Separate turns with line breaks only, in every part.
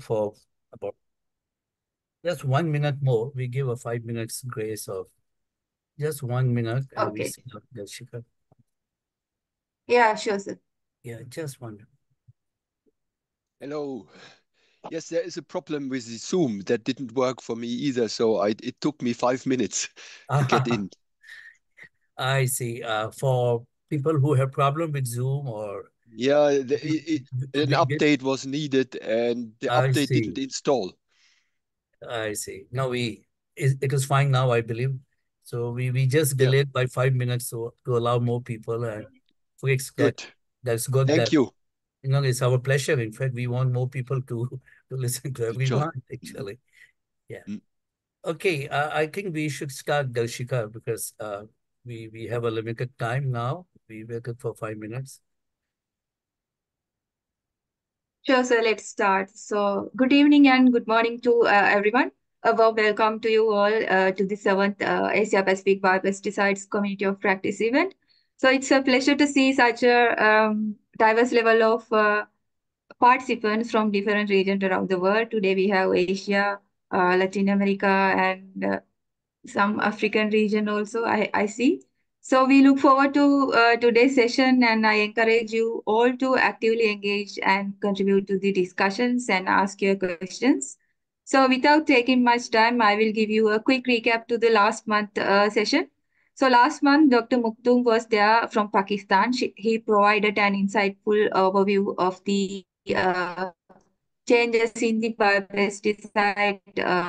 for about just 1 minute more. We give a 5 minutes grace of just 1 minute and we
Okay.
set up the shikha.
Yeah, sure, sir.
Yeah, just 1 minute.
Hello. Yes, there is a problem with the Zoom that didn't work for me either, so it took me 5 minutes to get in.
I see. For people who have problem with Zoom or
Yeah, an
we did.
update was needed and the
I
update didn't
see.
install.
I see. No, it is fine now, I believe. So we just
Yeah,
delayed by 5 minutes so to allow more people, and it's good.
good.
That's good
Thank
that
you.
it's our pleasure. In fact, we want more people to listen to
To join.
everyone, actually. Yeah.
Mm.
Okay, I think we should start, Darshika, because we have a limited time now. We waited for 5 minutes.
Sure, sir. Let's start. So, good evening and good morning to everyone. A warm welcome to you all to the seventh Asia Pacific Biopesticides Community of Practice event. So, it's a pleasure to see such a diverse level of participants from different regions around the world. Today, we have Asia, Latin America, and some African region also, I see. So we look forward to today's session, and I encourage you all to actively engage and contribute to the discussions and ask your questions. So without taking much time, I will give you a quick recap to the last month session. So last month, Dr. Muktum was there from Pakistan. He provided an insightful overview of the changes in the biopesticide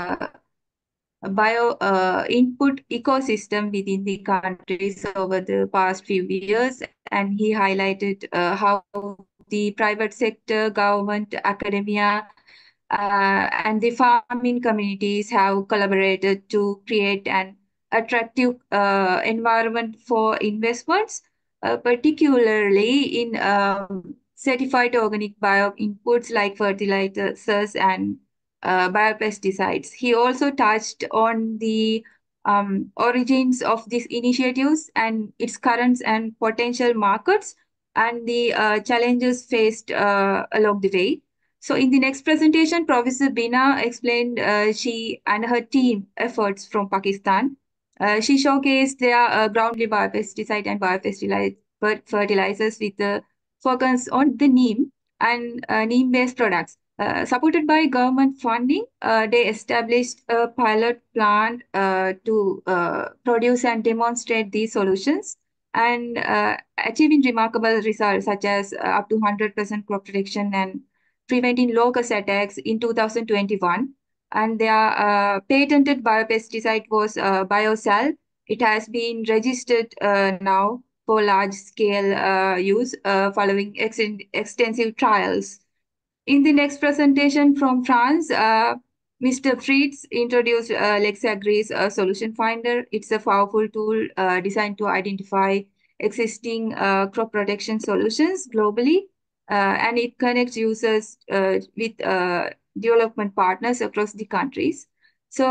bio input ecosystem within the countries over the past few years, and he highlighted how the private sector, government, academia, and the farming communities have collaborated to create an attractive environment for investments, particularly in certified organic bio inputs like fertilizers and biopesticides. He also touched on the origins of these initiatives and its current and potential markets and the challenges faced along the way. So, in the next presentation, Professor Bina explained she and her team efforts from Pakistan. She showcased their groundly biopesticide and biopesticide fertilizers with the focus on the neem and neem-based products. Supported by government funding, they established a pilot plant to produce and demonstrate these solutions and achieving remarkable results such as up to 100% crop protection and preventing locust attacks in 2021. And their patented biopesticide was Biosal. It has been registered now for large scale use following extensive trials. In the next presentation from France, Mr. Fritz introduced LexAgri's Solution Finder. It's a powerful tool designed to identify existing crop protection solutions globally, and it connects users with development partners across the countries. So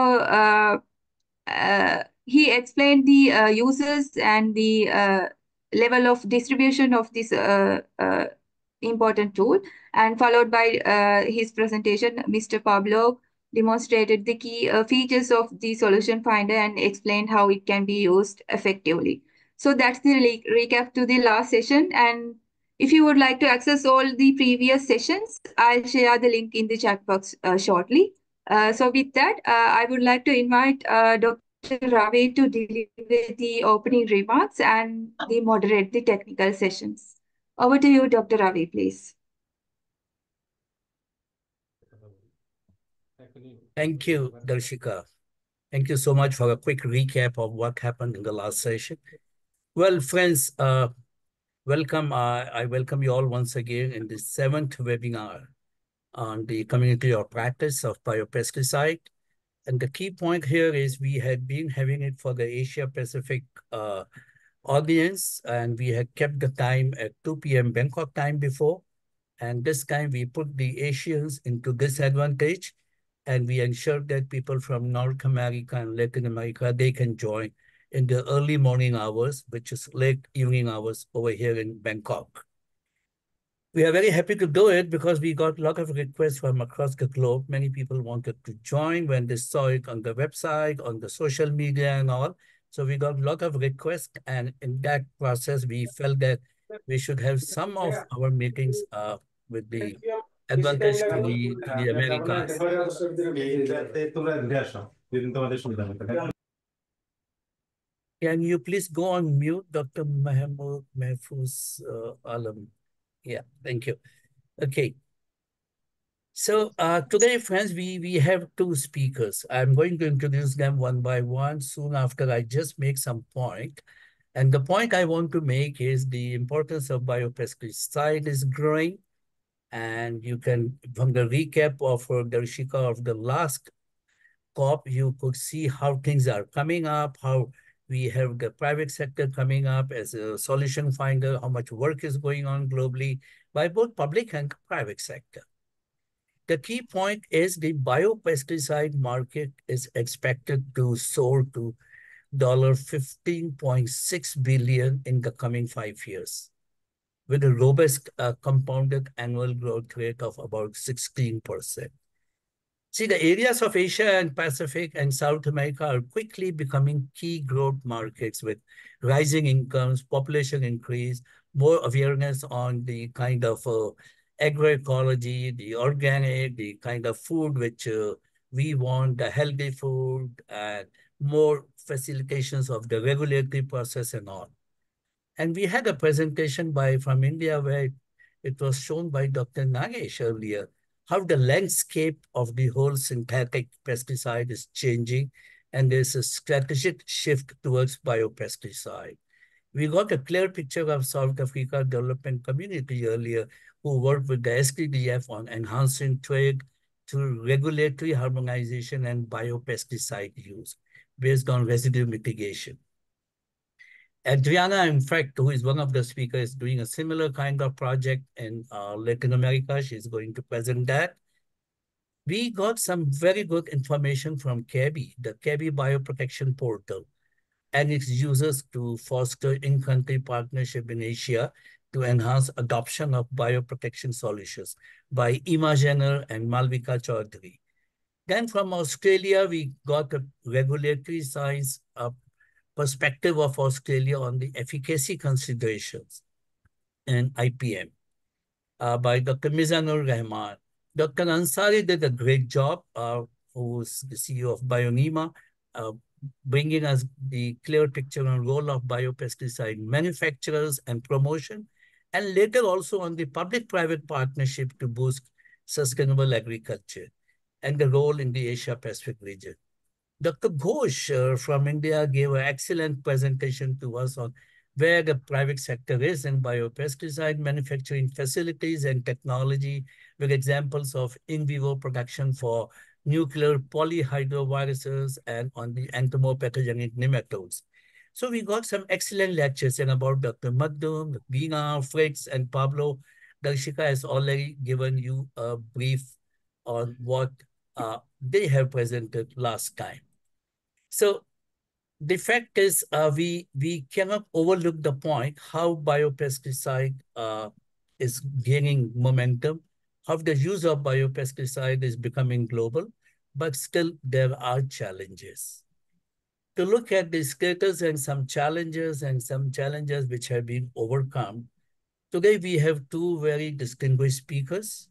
he explained the uses and the level of distribution of this important tool. And followed by his presentation, Mr. Pavlov demonstrated the key features of the solution finder and explained how it can be used effectively. So that's the recap to the last session. And if you would like to access all the previous sessions, I'll share the link in the chat box shortly. So with that, I would like to invite Dr. Ravi to deliver the opening remarks and the moderate the technical sessions. Over to you, Dr. Ravi, please.
Thank you, Darshika. Thank you so much for a quick recap of what happened in the last session. Well, friends, welcome. I welcome you all once again in the seventh webinar on the community of practice of biopesticide. And the key point here is we had been having it for the Asia Pacific audience, and we had kept the time at 2 p.m. Bangkok time before. And this time we put the Asians into disadvantage, and we ensured that people from North America and Latin America, they can join in the early morning hours, which is late evening hours over here in Bangkok. We are very happy to do it because we got a lot of requests from across the globe. Many people wanted to join when they saw it on the website, on the social media and all. So we got a lot of requests. And in that process, we felt that we should have some of our meetings with the advantage to the Americas. Can you please go on mute, Dr. Mahmoud Mahfouz Alam? Yeah, thank you. Okay. So today, friends, we have two speakers. I'm going to introduce them one by one soon after I just make some point. And the point I want to make is the importance of biopesticide is growing. And you can, from the recap of Darshika of the last COP, you could see how things are coming up, how we have the private sector coming up as a solution finder, how much work is going on globally by both public and private sector. The key point is the biopesticide market is expected to soar to $15.6 billion in the coming 5 years, with a robust compounded annual growth rate of about 16%. See, the areas of Asia and Pacific and South America are quickly becoming key growth markets with rising incomes, population increase, more awareness on the kind of agroecology, the organic, the kind of food which we want, the healthy food, and more facilitations of the regulatory process and all. And we had a presentation from India where it was shown by Dr. Nagesh earlier, how the landscape of the whole synthetic pesticide is changing, and there's a strategic shift towards biopesticide. We got a clear picture of South Africa development community earlier, who worked with the STDF on enhancing trade through regulatory harmonization and biopesticide use based on residue mitigation. Adriana, in fact, who is one of the speakers, is doing a similar kind of project in Latin America. She's going to present that. We got some very good information from CABI, the CABI Bioprotection Portal, and its users to foster in-country partnership in Asia to enhance adoption of bioprotection solutions by Ima Jenner and Malvika Chaudhary. Then from Australia, we got a regulatory science perspective of Australia on the efficacy considerations and IPM by Dr. Mizanur Rahman. Dr. Ansari did a great job, who's the CEO of Bionema, bringing us the clear picture on role of biopesticide manufacturers and promotion, and later also on the public-private partnership to boost sustainable agriculture and the role in the Asia-Pacific region. Dr. Ghosh from India gave an excellent presentation to us on where the private sector is in biopesticide manufacturing facilities and technology, with examples of in vivo production for nuclear polyhydroviruses and on the entomopathogenic nematodes. So we got some excellent lectures and about Dr. Magdum, Veena, Fritz, and Pablo. Darshika has already given you a brief on what they have presented last time. So the fact is, we cannot overlook the point how biopesticide is gaining momentum, how the use of biopesticide is becoming global, but still there are challenges. To look at the status and some challenges which have been overcome, today we have two very distinguished speakers.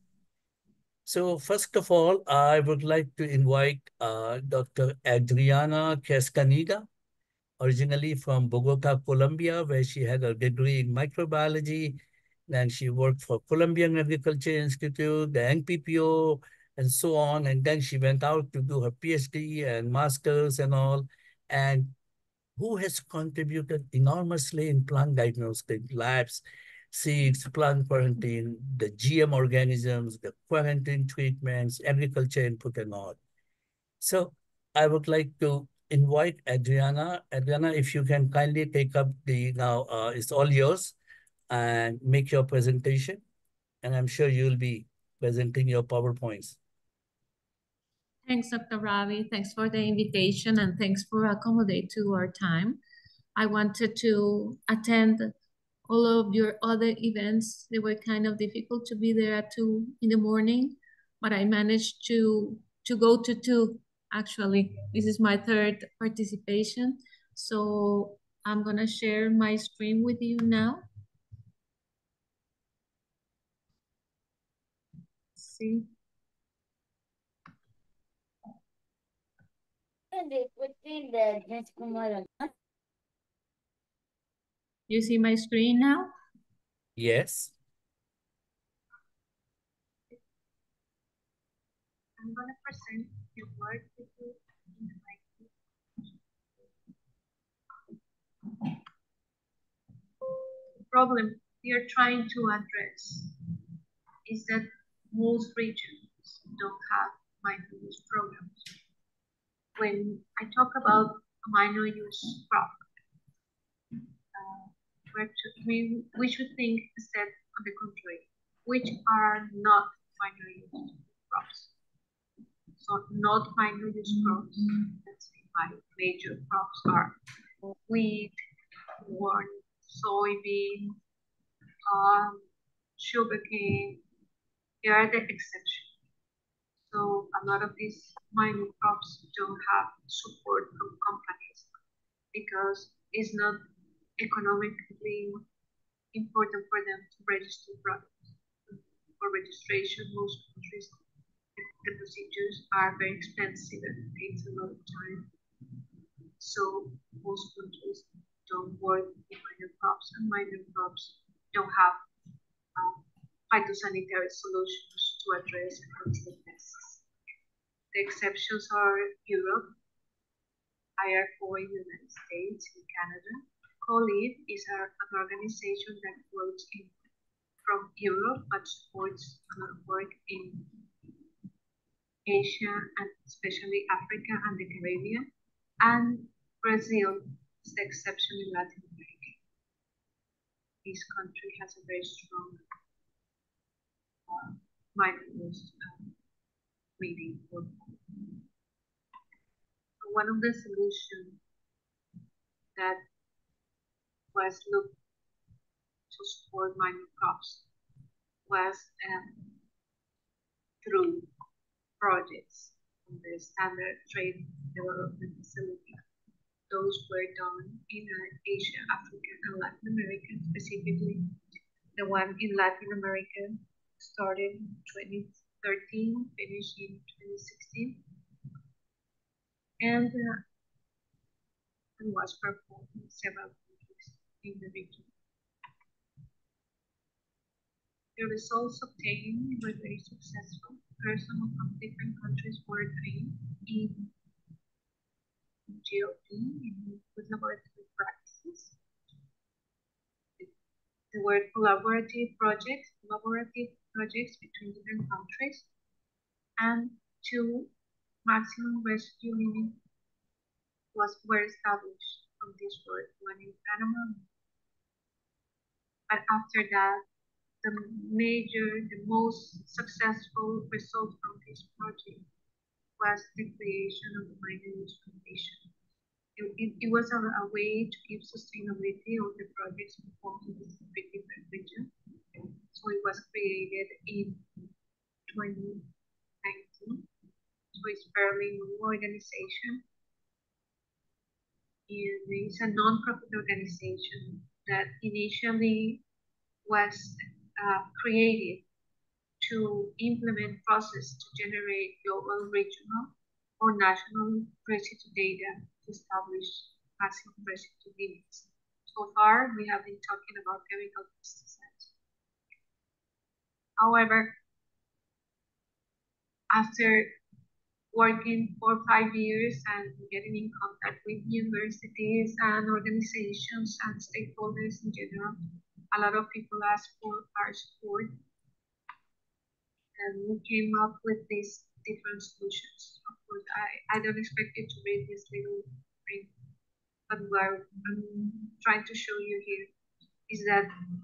So first of all, I would like to invite Dr. Adriana Cascanida, originally from Bogota, Colombia, where she had a degree in microbiology. Then she worked for Colombian Agriculture Institute, the NPPO, and so on. And then she went out to do her PhD and master's and all. And who has contributed enormously in plant diagnostic labs, seeds, plant quarantine, the GM organisms, the quarantine treatments, agriculture input and all. So I would like to invite Adriana. Adriana, if you can kindly take up now it's all yours and make your presentation. And I'm sure you'll be presenting your PowerPoints.
Thanks, Dr. Ravi. Thanks for the invitation and thanks for accommodating to our time. I wanted to attend all of your other events, they were kind of difficult to be there at 2 in the morning, but I managed to go to 2, actually. This is my third participation. So I'm gonna share my screen with you now. See. You see my screen now?
Yes.
I'm gonna present the work with you in the problem we are trying to address is that most regions don't have minor use programs. When I talk about a minor use crop, we should think instead on the contrary, which are not minor use crops. So not minor use crops, let's say my major crops are wheat, corn, soybean, sugarcane. They are the exception. So a lot of these minor crops don't have support from companies because it's not economically important for them to register products. For registration, most countries, the procedures are very expensive and it takes a lot of time. So most countries don't work with minor crops, and minor crops don't have phytosanitary solutions to address and control pests. The exceptions are Europe, IR4 in the United States, and Canada. COLID is an organization that works from Europe but supports work in Asia and especially Africa and the Caribbean. And Brazil is the exception in Latin America. This country has a very strong minor use breeding program. One of the solutions that was looked to support minor crops was through projects from the Standard Trade Development Facility. Those were done in Asia, Africa, and Latin America, specifically. The one in Latin America started in 2013, finished in 2016, and was performed in several countries in the region. The results obtained were very successful. Persons from different countries were trained in GLP, with laboratory practices. There were collaborative projects between different countries, and 2 maximum residue limits were established from this work, one in Panama. But after that, the most successful result from this project was the creation of the minor use foundation. It was a way to give sustainability of the projects performed in this different region. So it was created in 2019. So it's a fairly new organization. And it's a non-profit organization that initially was created to implement process to generate global, regional, or national residue data to establish maximum residue limits. So far, we have been talking about chemical pesticides. However, after working for 5 years and getting in contact with universities and organizations and stakeholders in general, a lot of people asked for our support, and we came up with these different solutions. Of course, I don't expect you to read this little thing, but what I'm trying to show you here is that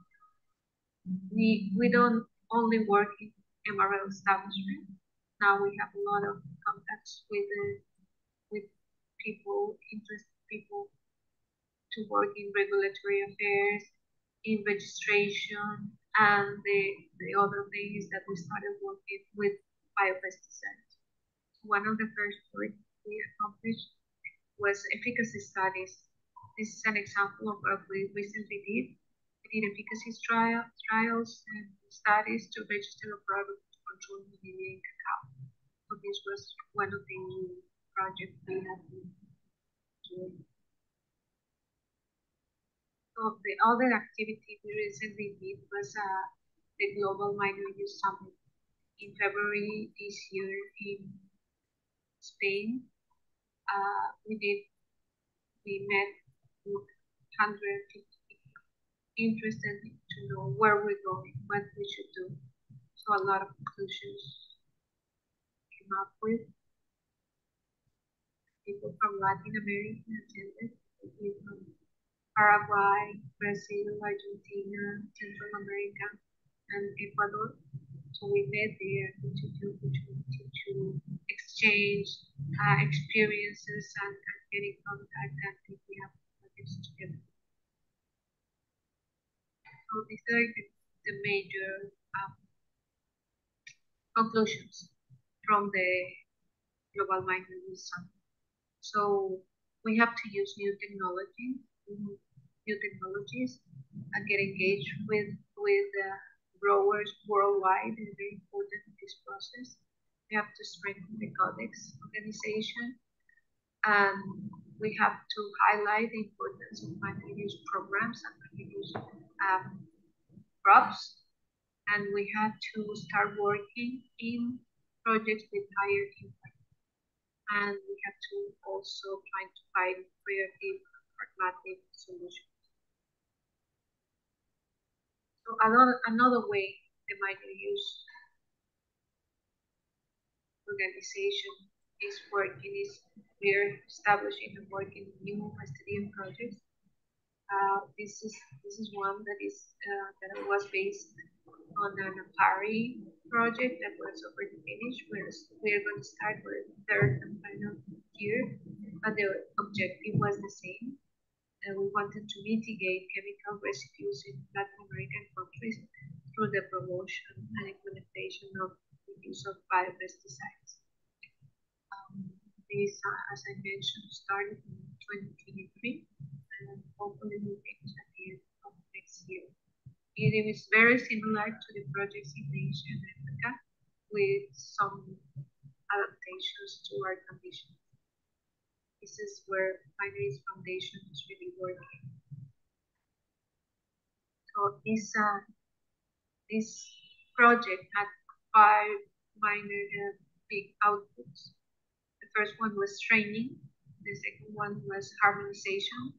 we don't only work in MRL establishment. Now we have a lot of contacts with people, interested people to work in regulatory affairs, in registration, and the other thing is that we started working with biopesticides. One of the first work we accomplished was efficacy studies. This is an example of what we recently did. We did efficacy trials and studies to register a product to control malaria in cacao. So this was one of the projects we had been doing. So the other activity we recently did was the Global Minor Use Summit in February this year in Spain. We met with 150 people interested to know where we're going, what we should do. So a lot of conclusions came up with. People from Latin America attended, people from Paraguay, Brazil, Argentina, Central America, and Ecuador. So we met there to exchange experiences and get in contact, and think we have projects together. So these are the major conclusions from the Global Minor Use Summit. So we have to use new technologies, and get engaged with growers worldwide. Is very important in this process. We have to strengthen the Codex organization, and we have to highlight the importance of minor use programs and minor use crops, and we have to start working in projects with higher impact. And we have to also try to find creative, pragmatic solutions. So another way the minor use organization is working is we are establishing and working new Palestinian projects. This is one that was based on an APARI project that was already finished. We are going to start with the third and final year, but the objective was the same. We wanted to mitigate chemical residues in Latin American countries through the promotion and implementation of the use of biopesticides. This, as I mentioned, started in 2023, and hopefully will finish at the end of next year. It is very similar to the projects in Asia and Africa, with some adaptations to our conditions. This is where Minor Use Foundation is really working. So this project had 5 minor big outputs. The first one was training. The second one was harmonization.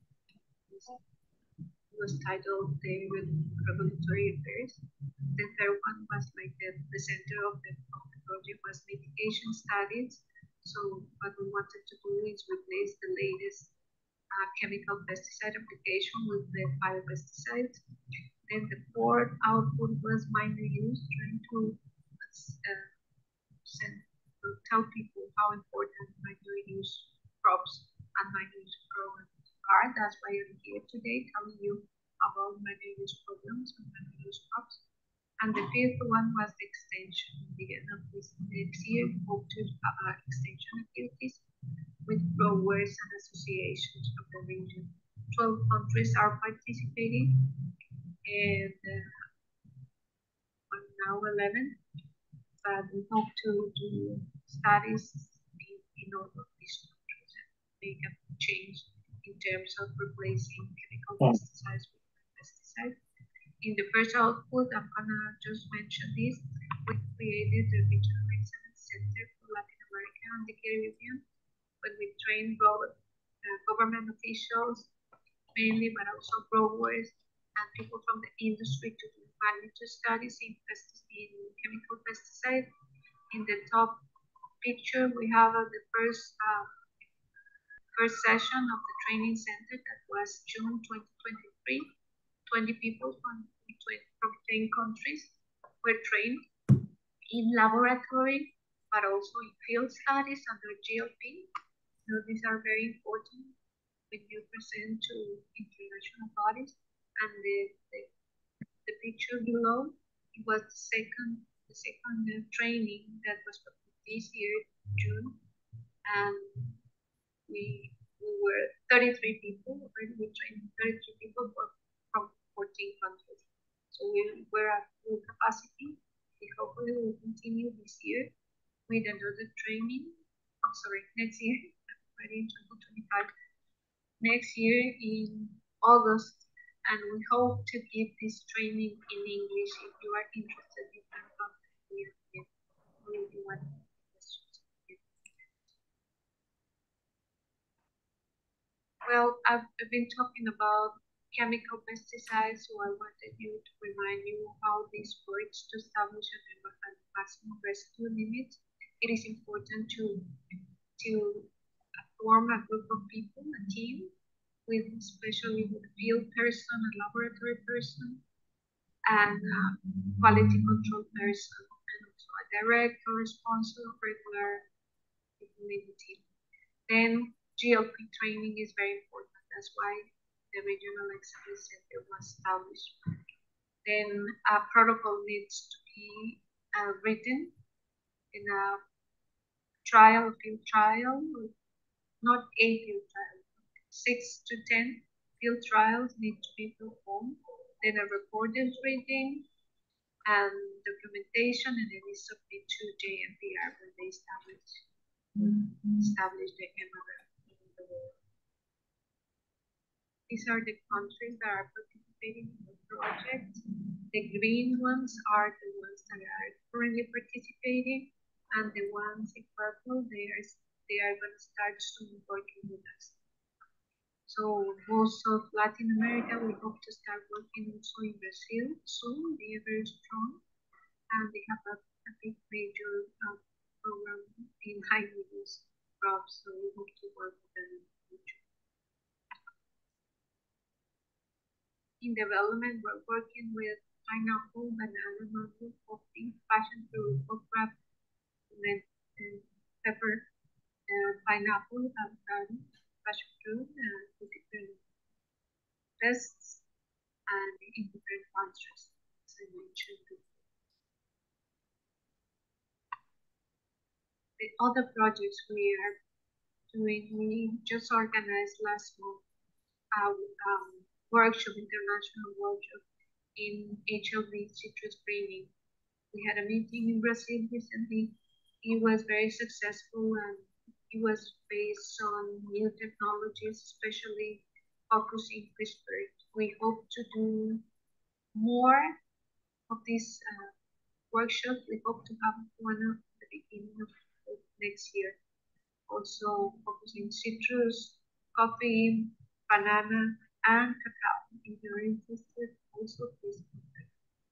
It was titled the Regulatory Affairs. The third one was like the center of the project was mitigation studies. So what we wanted to do is replace the latest chemical pesticide application with the biopesticides. Then the fourth output was minor use, trying to tell people how important minor use crops and minor use programs are. That's why I'm here today telling you about minor use programs and minor use crops. And the fifth one was the extension. At the end of this next year, we hope to extension activities with growers and associations of the region. 12 countries are participating, and now 11. But we hope to do studies in all of these countries and make a change in terms of replacing chemical pesticides with pesticides. In the first output, I'm gonna just mention this. We created the Regional Excellence Center for Latin America and the Caribbean, when we train government officials, mainly, but also growers and people from the industry to do magnitude studies in chemical pesticides. In the top picture, we have the first session of the training center that was June 2023. 20 people from 10 countries were trained in laboratory, but also in field studies under GLP. So these are very important when you present to international bodies, and the the picture below. It was the second training that was this year, June, and we were 33 people already. We trained 33 people from 14 countries. So we're at full capacity. We hopefully will continue this year with another training. I'm sorry, next year, already in 2025. Next year in August, and we hope to give this training in English. If you are interested, you can contact me again, or if you want questions. Well, I've been talking about chemical pesticides, so I wanted to remind you how this works to establish a maximum residue limit. It is important to form a group of people, a team, especially with a field person, a laboratory person, and a quality control person, and also a director, sponsor, regular people in the team. Then GLP training is very important. That's why the regional excellence center was established. Then a protocol needs to be written in a field trial, not a field trial. 6 to 10 field trials need to be performed. Then a report is written and documentation, and then it's submitted to JMPR when they establish the MRF in the world. These are the countries that are participating in the project. The green ones are the ones that are currently participating, and the ones in purple, they are going to start soon working with us. So most of Latin America, we hope to start working also in Brazil soon. They are very strong, and they have a big major program in high yields crops, so we hope to work with them in the future. In development, we're working with pineapple, banana, mango, coffee, passion fruit, okra, pepper, pineapple, avocado, passion fruit, and different pests and in different countries, as I mentioned before. The other projects we are doing, we just organized last month a international workshop in HLV citrus greening. We had a meeting in Brazil recently. It was very successful, and it was based on new technologies, especially focusing CRISPR. We hope to do more of these workshops. We hope to have one at the beginning of next year. Also focusing citrus, coffee, banana, and cacao. If you're interested, also please contact.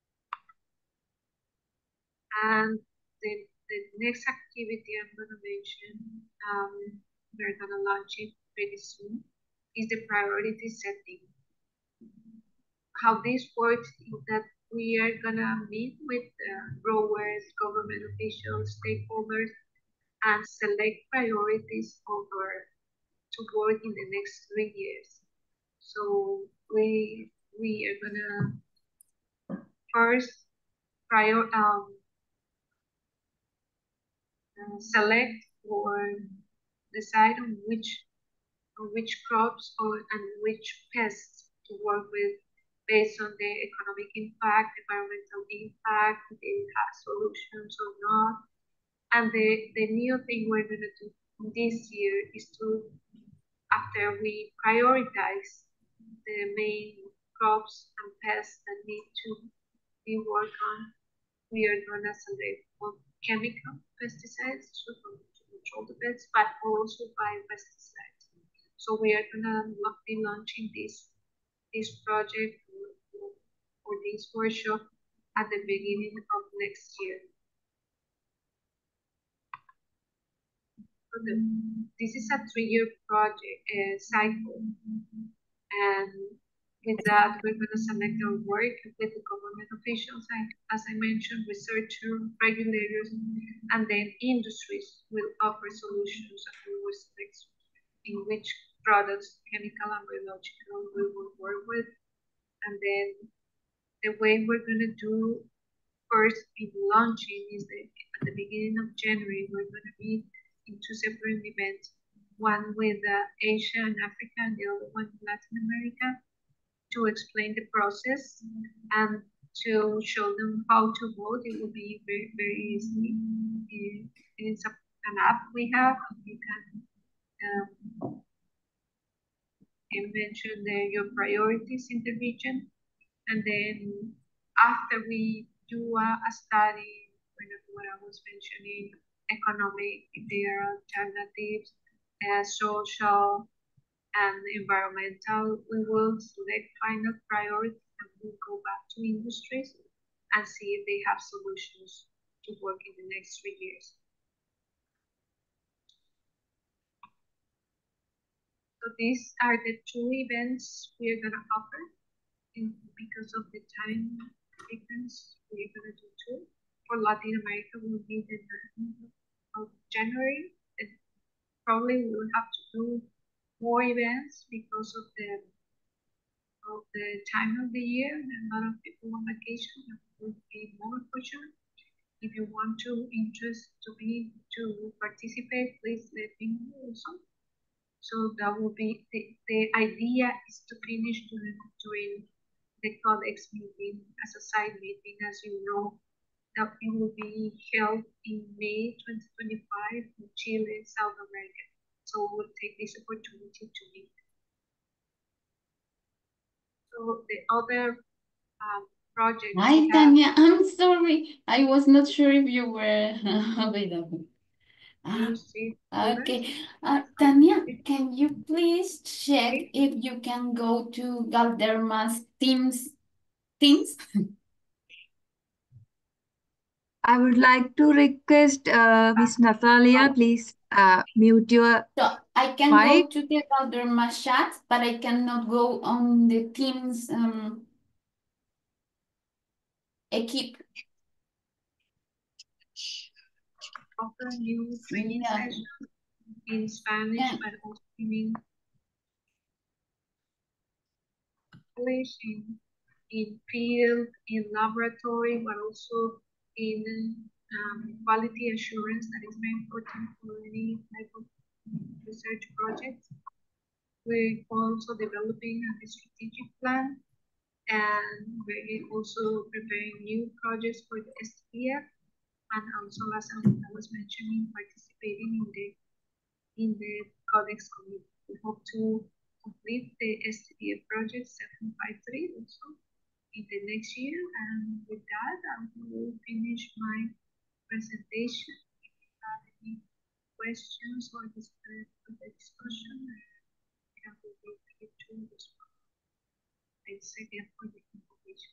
And the next activity I'm going to mention, we're going to launch it pretty soon, is the priority setting. How this works is that we are going to meet with growers, government officials, stakeholders, and select priorities to work in the next 3 years. So we are going to first select or decide on which crops and which pests to work with based on the economic impact, environmental impact, if it has solutions or not. And the new thing we're going to do this year is to, after we prioritize the main crops and pests that need to be worked on, we are going to select both chemical pesticides to control the pests, but also biopesticides. So we are going to be launching this project or this workshop at the beginning of next year. This is a 3-year project cycle, and with that, we're going to select our work with the government officials, and as I mentioned, researchers, regulators, and then industries will offer solutions and we will select in which products, chemical and biological, we will work with, and then the way we're going to do first in launching is that at the beginning of January, we're going to be in two separate events, one with Asia and Africa and the other one Latin America, to explain the process and to show them how to vote. It will be very, very easy. It's an app we have. You can mention your priorities in the region. And then after we do a study, what I was mentioning, economic, if there are alternatives, social, and environmental, we will select final priorities and we'll go back to industries and see if they have solutions to work in the next 3 years. So these are the two events we're going to offer. Because of the time difference, we're going to do two. For Latin America, will be the 9th of January. And probably we will have to do more events because of the time of the year. A lot of people on vacation. There will be more for sure. If you want to participate, please let me know also. So that will be the idea is to finish during the Codex meeting as a side meeting, as you know, that it will be held in May 2025 in Chile, South America. So we'll take this opportunity to meet. So the other projects.
Hi, Tanya. I'm sorry. I was not sure if you were available. Okay. Tanya, can you please check if you can go to Galderma's Teams?
I would like to request Miss Natalia, please mute your
So I can go to the Galderma chat, but I cannot go on the Teams equipe.
Offer new training sessions in Spanish, but also in English, in field, in laboratory, but also in quality assurance. That is very important for any type of research project. We're also developing a strategic plan, and we're also preparing new projects for the STF, and also, as I was mentioning, participating in the Codex Committee. We hope to complete the STF project 753 also in the next year, and with that, I will finish my presentation. If you have any questions or the discussion, I will be happy to respond. Thanks again for the information.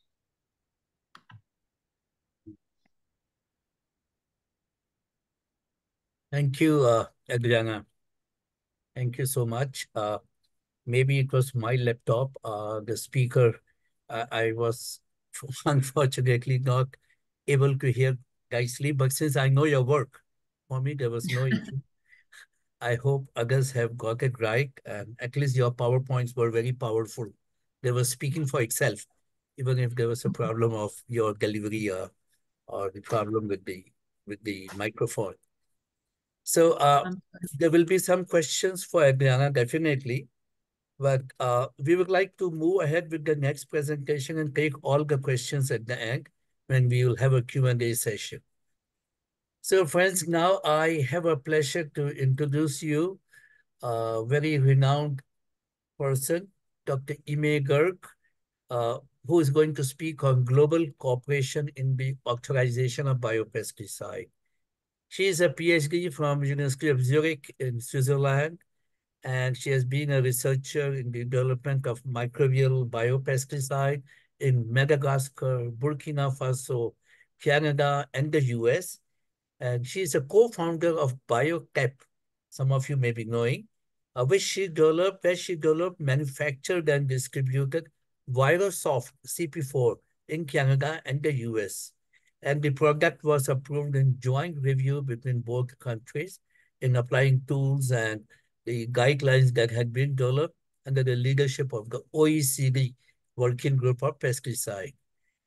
Thank you, Adriana. Thank you so much. Maybe it was my laptop, the speaker. I was unfortunately not able to hear nicely, but since I know your work, for me, there was no issue. I hope others have got it right, and at least your PowerPoints were very powerful. They were speaking for itself, even if there was a problem of your delivery or the problem with the microphone. So there will be some questions for Adriana, definitely. But we would like to move ahead with the next presentation and take all the questions at the end when we will have a Q&A session. So friends, now I have a pleasure to introduce you a very renowned person, Dr. Ime Gerg, who is going to speak on global cooperation in the authorization of biopesticide. She is a PhD from University of Zurich in Switzerland, and she has been a researcher in the development of microbial biopesticide in Madagascar, Burkina Faso, Canada, and the US. And she is a co-founder of BioCap, some of you may be knowing, where she developed, manufactured, and distributed Virosoft CP4 in Canada and the US. And the product was approved in joint review between both countries in applying tools and the guidelines that had been developed under the leadership of the OECD Working Group of Pesticide.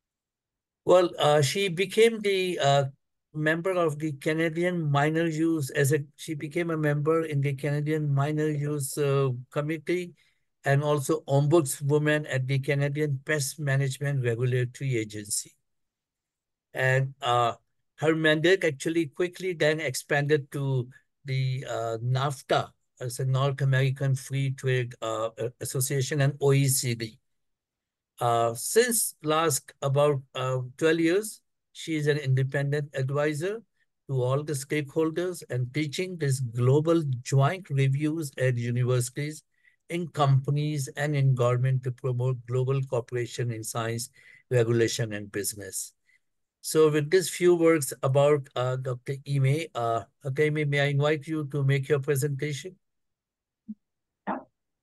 Well, she became the member of the Canadian Minor Use she became a member in the Canadian Minor Use Committee and also ombudswoman at the Canadian Pest Management Regulatory Agency. And her mandate actually quickly then expanded to the NAFTA, as a North American Free Trade Association, and OECD. Since last about 12 years, she is an independent advisor to all the stakeholders and teaching these global joint reviews at universities, in companies, and in government to promote global cooperation in science, regulation, and business. So with these few words about Dr. Ime, Dr. Ime, may I invite you to make your presentation?
Yeah.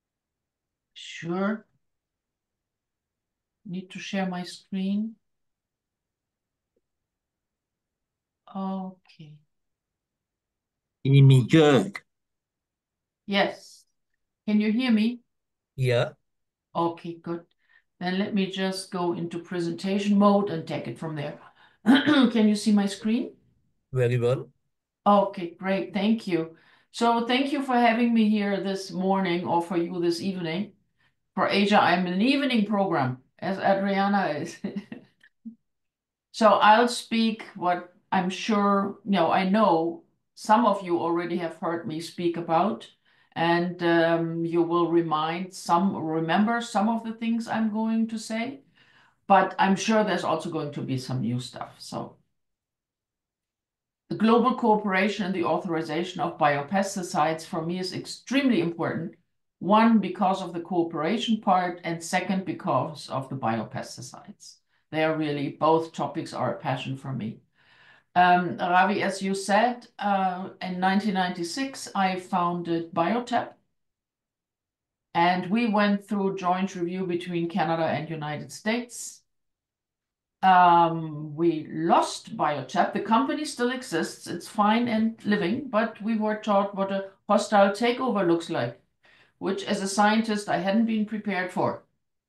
Sure. Need to share my screen. Okay.
Ime Jörg.
Yes. Can you hear me?
Yeah.
Okay, good. Then let me just go into presentation mode and take it from there. Can you see my screen?
Very well.
Okay, great. Thank you. So thank you for having me here this morning, or for you this evening. For Asia, I'm in an evening program, as Adriana is. So I'll speak what I'm sure, I know some of you already have heard me speak about, and you will remember some of the things I'm going to say, but I'm sure there's also going to be some new stuff. So the global cooperation and the authorization of biopesticides for me is extremely important. One, because of the cooperation part, and second, because of the biopesticides. They are really, both topics are a passion for me. Ravi, as you said, in 1996, I founded Biotep, and we went through joint review between Canada and United States. We lost Biotep. The company still exists. It's fine and living, but we were taught what a hostile takeover looks like, which as a scientist, I hadn't been prepared for.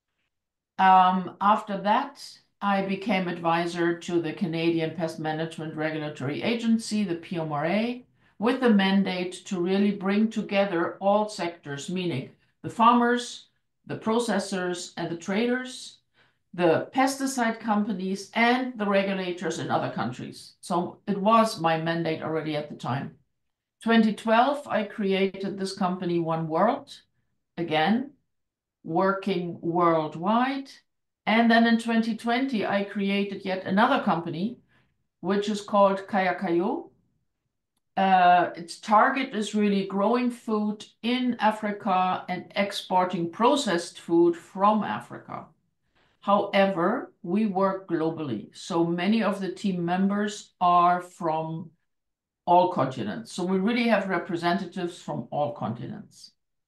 After that, I became advisor to the Canadian Pest Management Regulatory Agency, the PMRA, with the mandate to really bring together all sectors, meaning the farmers, the processors, and the traders, the pesticide companies, and the regulators in other countries. So it was my mandate already at the time. 2012, I created this company, One World, again, working worldwide. And then in 2020, I created yet another company, which is called Kayakayo. Its target is really growing food in Africa and exporting processed food from Africa. However, we work globally. So many of the team members are from all continents. So we really have representatives from all continents.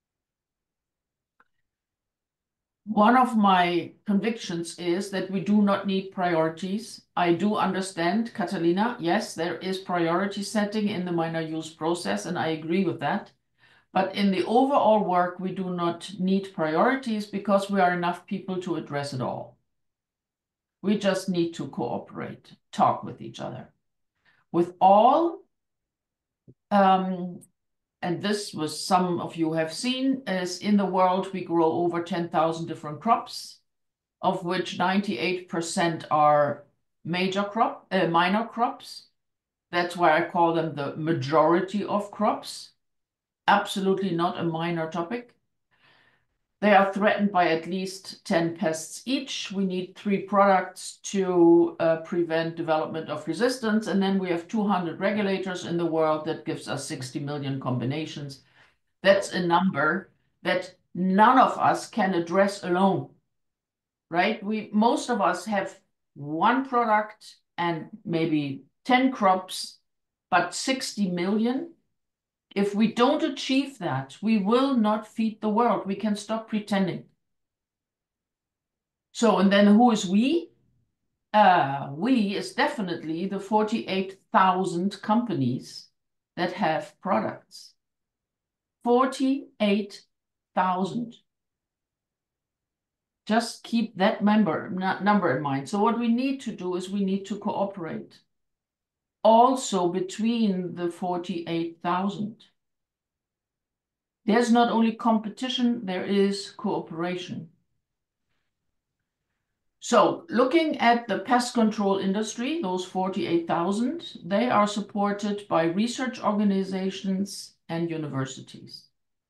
One of my convictions is that we do not need priorities. I do understand, Catalina, yes, there is priority setting in the minor use process, and I agree with that. But in the overall work, we do not need priorities because we are enough people to address it all. We just need to cooperate, talk with each other. With all, and this was some of you have seen, is in the world we grow over 10,000 different crops, of which 98% are minor crops. That's why I call them the majority of crops. Absolutely not a minor topic. They are threatened by at least 10 pests each. We need 3 products to prevent development of resistance. And then we have 200 regulators in the world that gives us 60 million combinations. That's a number that none of us can address alone, right? Most of us have 1 product and maybe 10 crops, but 60 million. If we don't achieve that, we will not feed the world. We can stop pretending. So, and then who is we? We is definitely the 48,000 companies that have products. 48,000. Just keep that number in mind. So what we need to do is we need to cooperate. Also between the 48,000. There's not only competition, there is cooperation. So looking at the pest control industry, those 48,000, they are supported by research organizations and universities.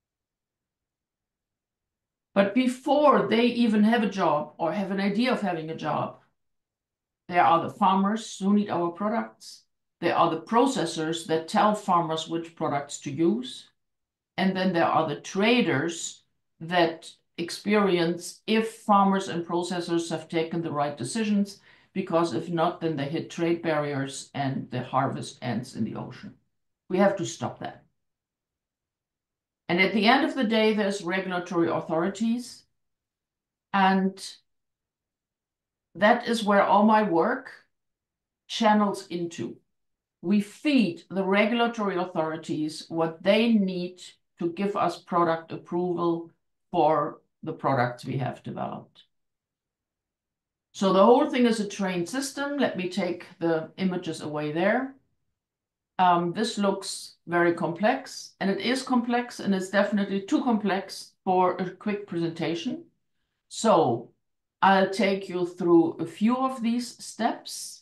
But before they even have a job or have an idea of having a job, there are the farmers who need our products. There are the processors that tell farmers which products to use. And then there are the traders that experience if farmers and processors have taken the right decisions, because if not, then they hit trade barriers and the harvest ends in the ocean. We have to stop that. And at the end of the day, there's regulatory authorities. And that is where all my work channels into. We feed the regulatory authorities what they need to give us product approval for the products we have developed. So the whole thing is a trained system. Let me take the images away there. This looks very complex, and it is complex, and it's definitely too complex for a quick presentation. So I'll take you through a few of these steps.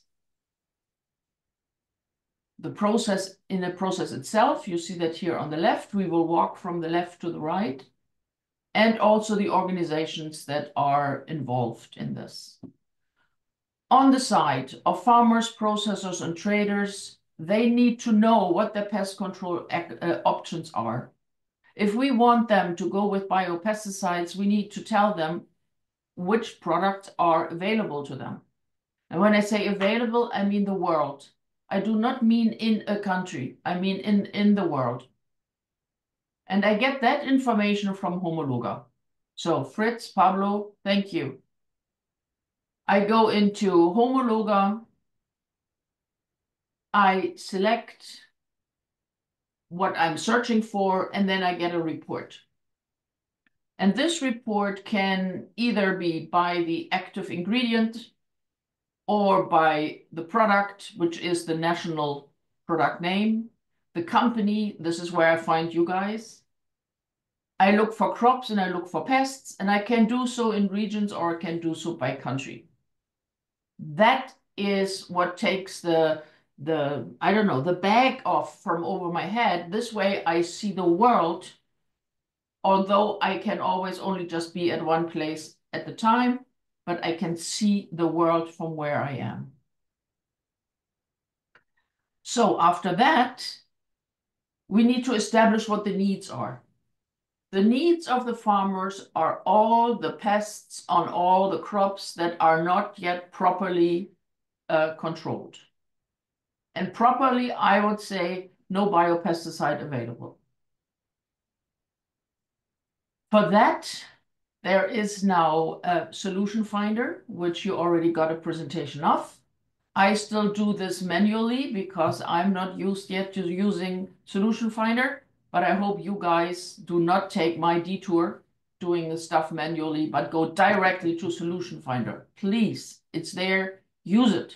The process, in the process itself, you see that here on the left, we will walk from the left to the right, and also the organizations that are involved in this. On the side of farmers, processors, and traders, they need to know what their pest control options are. If we want them to go with biopesticides, we need to tell them which products are available to them. And when I say available, I mean the world. I do not mean in a country, I mean in the world. And I get that information from Homologa. So Fritz, Pablo, thank you. I go into Homologa, I select what I'm searching for, and then I get a report. And this report can either be by the active ingredient or by the product, which is the national product name, the company, this is where I find you guys. I look for crops and I look for pests, and I can do so in regions or I can do so by country. That is what takes the I don't know, the bag off from over my head. This way I see the world, although I can always only just be at one place at the time, but I can see the world from where I am. So after that, we need to establish what the needs are. The needs of the farmers are all the pests on all the crops that are not yet properly controlled. And properly, I would say no biopesticide available. For that, there is now a solution finder, which you already got a presentation of. I still do this manually because I'm not used yet to using solution finder, but I hope you guys do not take my detour doing the stuff manually, but go directly to solution finder. Please, it's there, use it.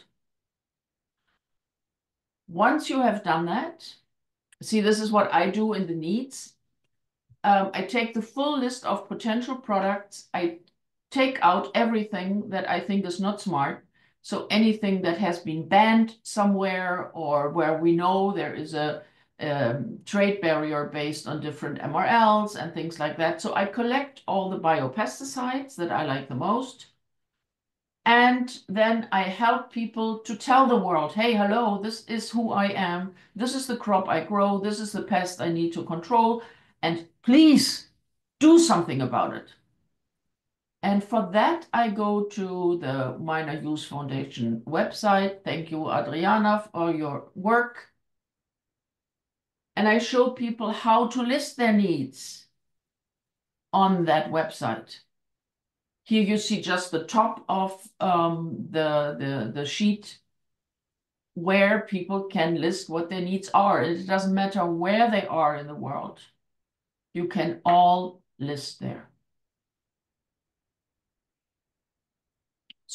Once you have done that, see, this is what I do in the needs. I take the full list of potential products. I take out everything that I think is not smart. So anything that has been banned somewhere or where we know there is a trade barrier based on different MRLs and things like that. So I collect all the biopesticides that I like the most. And then I help people to tell the world, hey, hello, this is who I am. This is the crop I grow. This is the pest I need to control. And please do something about it. And for that, I go to the Minor Use Foundation website. Thank you, Adriana, for your work. And I show people how to list their needs on that website. Here you see just the top of the sheet where people can list what their needs are. It doesn't matter where they are in the world. You can all list there.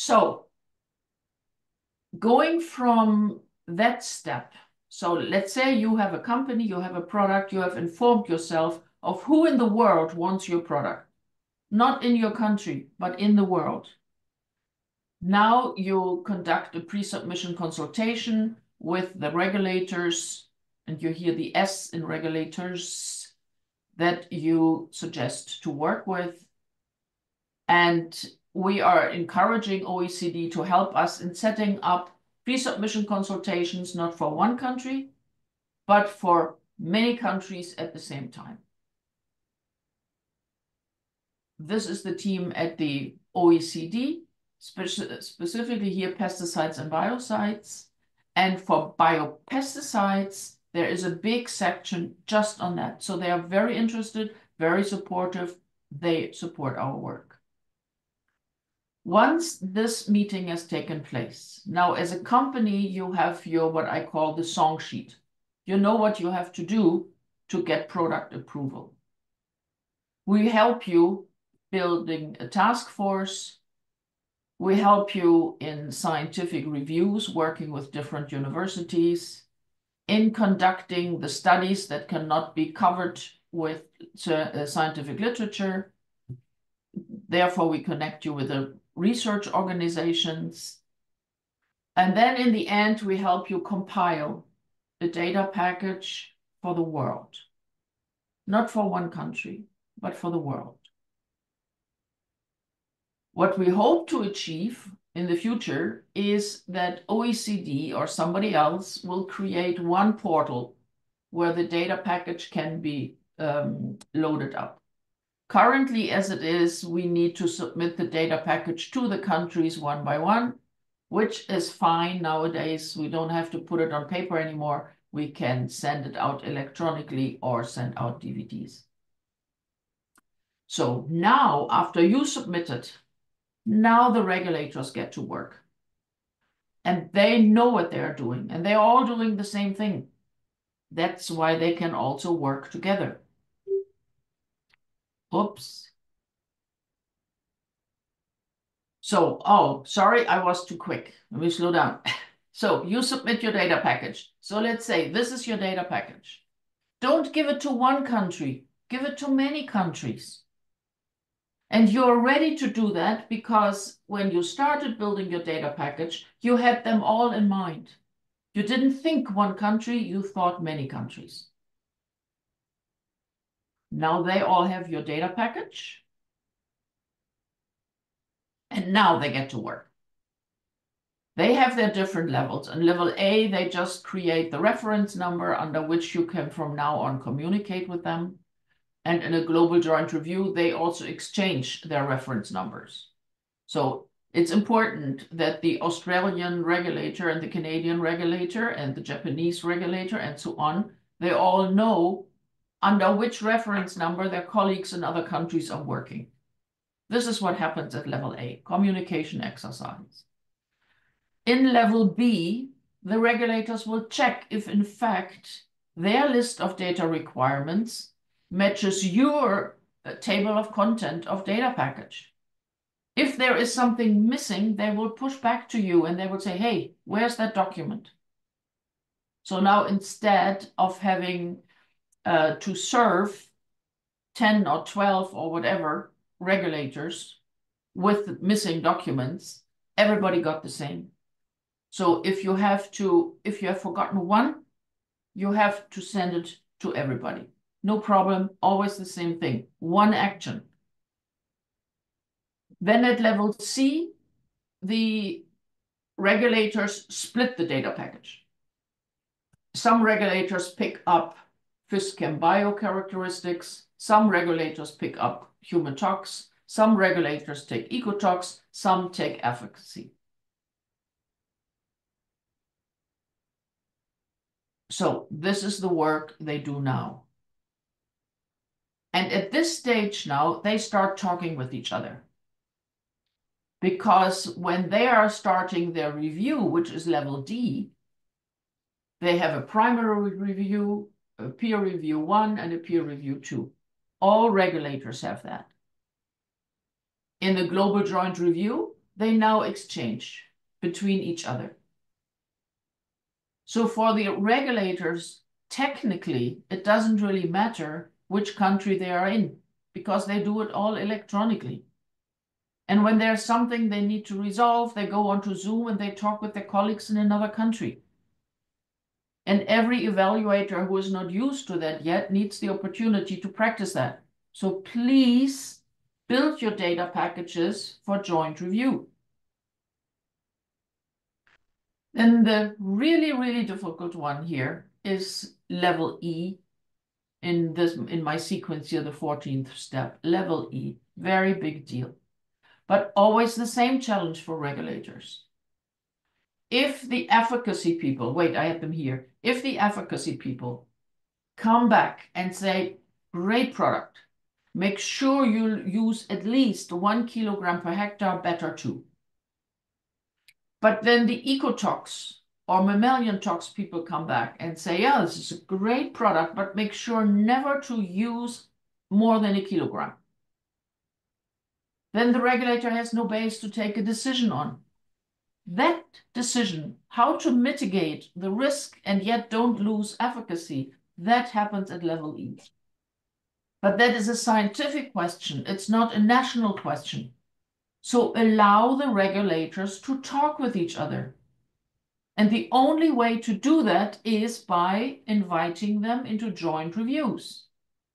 So going from that step, so let's say you have a company, you have a product, you have informed yourself of who in the world wants your product, not in your country, but in the world. Now you conduct a pre-submission consultation with the regulators, and you hear the S in regulators that you suggest to work with. And we are encouraging OECD to help us in setting up pre-submission consultations, not for one country, but for many countries at the same time. This is the team at the OECD, specifically here pesticides and biocides. And for biopesticides, there is a big section just on that. So they are very interested, very supportive. They support our work. Once this meeting has taken place, now as a company, you have your, what I call the song sheet. You know what you have to do to get product approval. We help you building a task force. We help you in scientific reviews, working with different universities, in conducting the studies that cannot be covered with scientific literature. Therefore, we connect you with the research organizations. And then in the end, we help you compile a data package for the world. Not for one country, but for the world. What we hope to achieve in the future is that OECD or somebody else will create one portal where the data package can be loaded up. Currently, as it is, we need to submit the data package to the countries one by one, which is fine nowadays. We don't have to put it on paper anymore. We can send it out electronically or send out DVDs. So now, after you submit it, now the regulators get to work. And they know what they're doing, and they're all doing the same thing. That's why they can also work together. Oops. So, oh, sorry, I was too quick. Let me slow down. So you submit your data package. So let's say this is your data package. Don't give it to one country, give it to many countries. And you're ready to do that because when you started building your data package, you had them all in mind. You didn't think one country, you thought many countries. Now they all have your data package. And now they get to work. They have their different levels. In level A, they just create the reference number under which you can from now on communicate with them. And in a global joint review, they also exchange their reference numbers. So it's important that the Australian regulator and the Canadian regulator and the Japanese regulator and so on, they all know under which reference number their colleagues in other countries are working. This is what happens at level A, communication exercise. In level B, the regulators will check if in fact their list of data requirements matches your table of content of data package. If there is something missing, they will push back to you and they will say, hey, where's that document? So now instead of having to serve 10 or 12 or whatever regulators with missing documents, everybody got the same. So if you have forgotten one, you have to send it to everybody. No problem, always the same thing, one action. Then at level C, the regulators split the data package. Some regulators pick up Phys-Chem biocharacteristics, some regulators pick up human tox, some regulators take ecotox, some take efficacy. So this is the work they do now. And at this stage now, they start talking with each other. Because when they are starting their review, which is level D, they have a primary review, a peer review 1, and a peer review 2. All regulators have that. In the global joint review, they now exchange between each other. So for the regulators, technically, it doesn't really matter which country they are in because they do it all electronically. And when there's something they need to resolve, they go onto Zoom and they talk with their colleagues in another country. And every evaluator who is not used to that yet needs the opportunity to practice that. So please build your data packages for joint review. Then the really, really difficult one here is level E. In my sequence here, the 14th step, level E, very big deal. But always the same challenge for regulators. If the efficacy people, wait, I have them here. If the efficacy people come back and say, great product, make sure you use at least 1 kilogram per hectare, better 2. But then the ecotox or mammalian tox people come back and say, yeah, this is a great product, but make sure never to use more than 1 kilogram. Then the regulator has no base to take a decision on. That decision, how to mitigate the risk and yet don't lose efficacy, that happens at level E. But that is a scientific question. It's not a national question. So allow the regulators to talk with each other. And the only way to do that is by inviting them into joint reviews.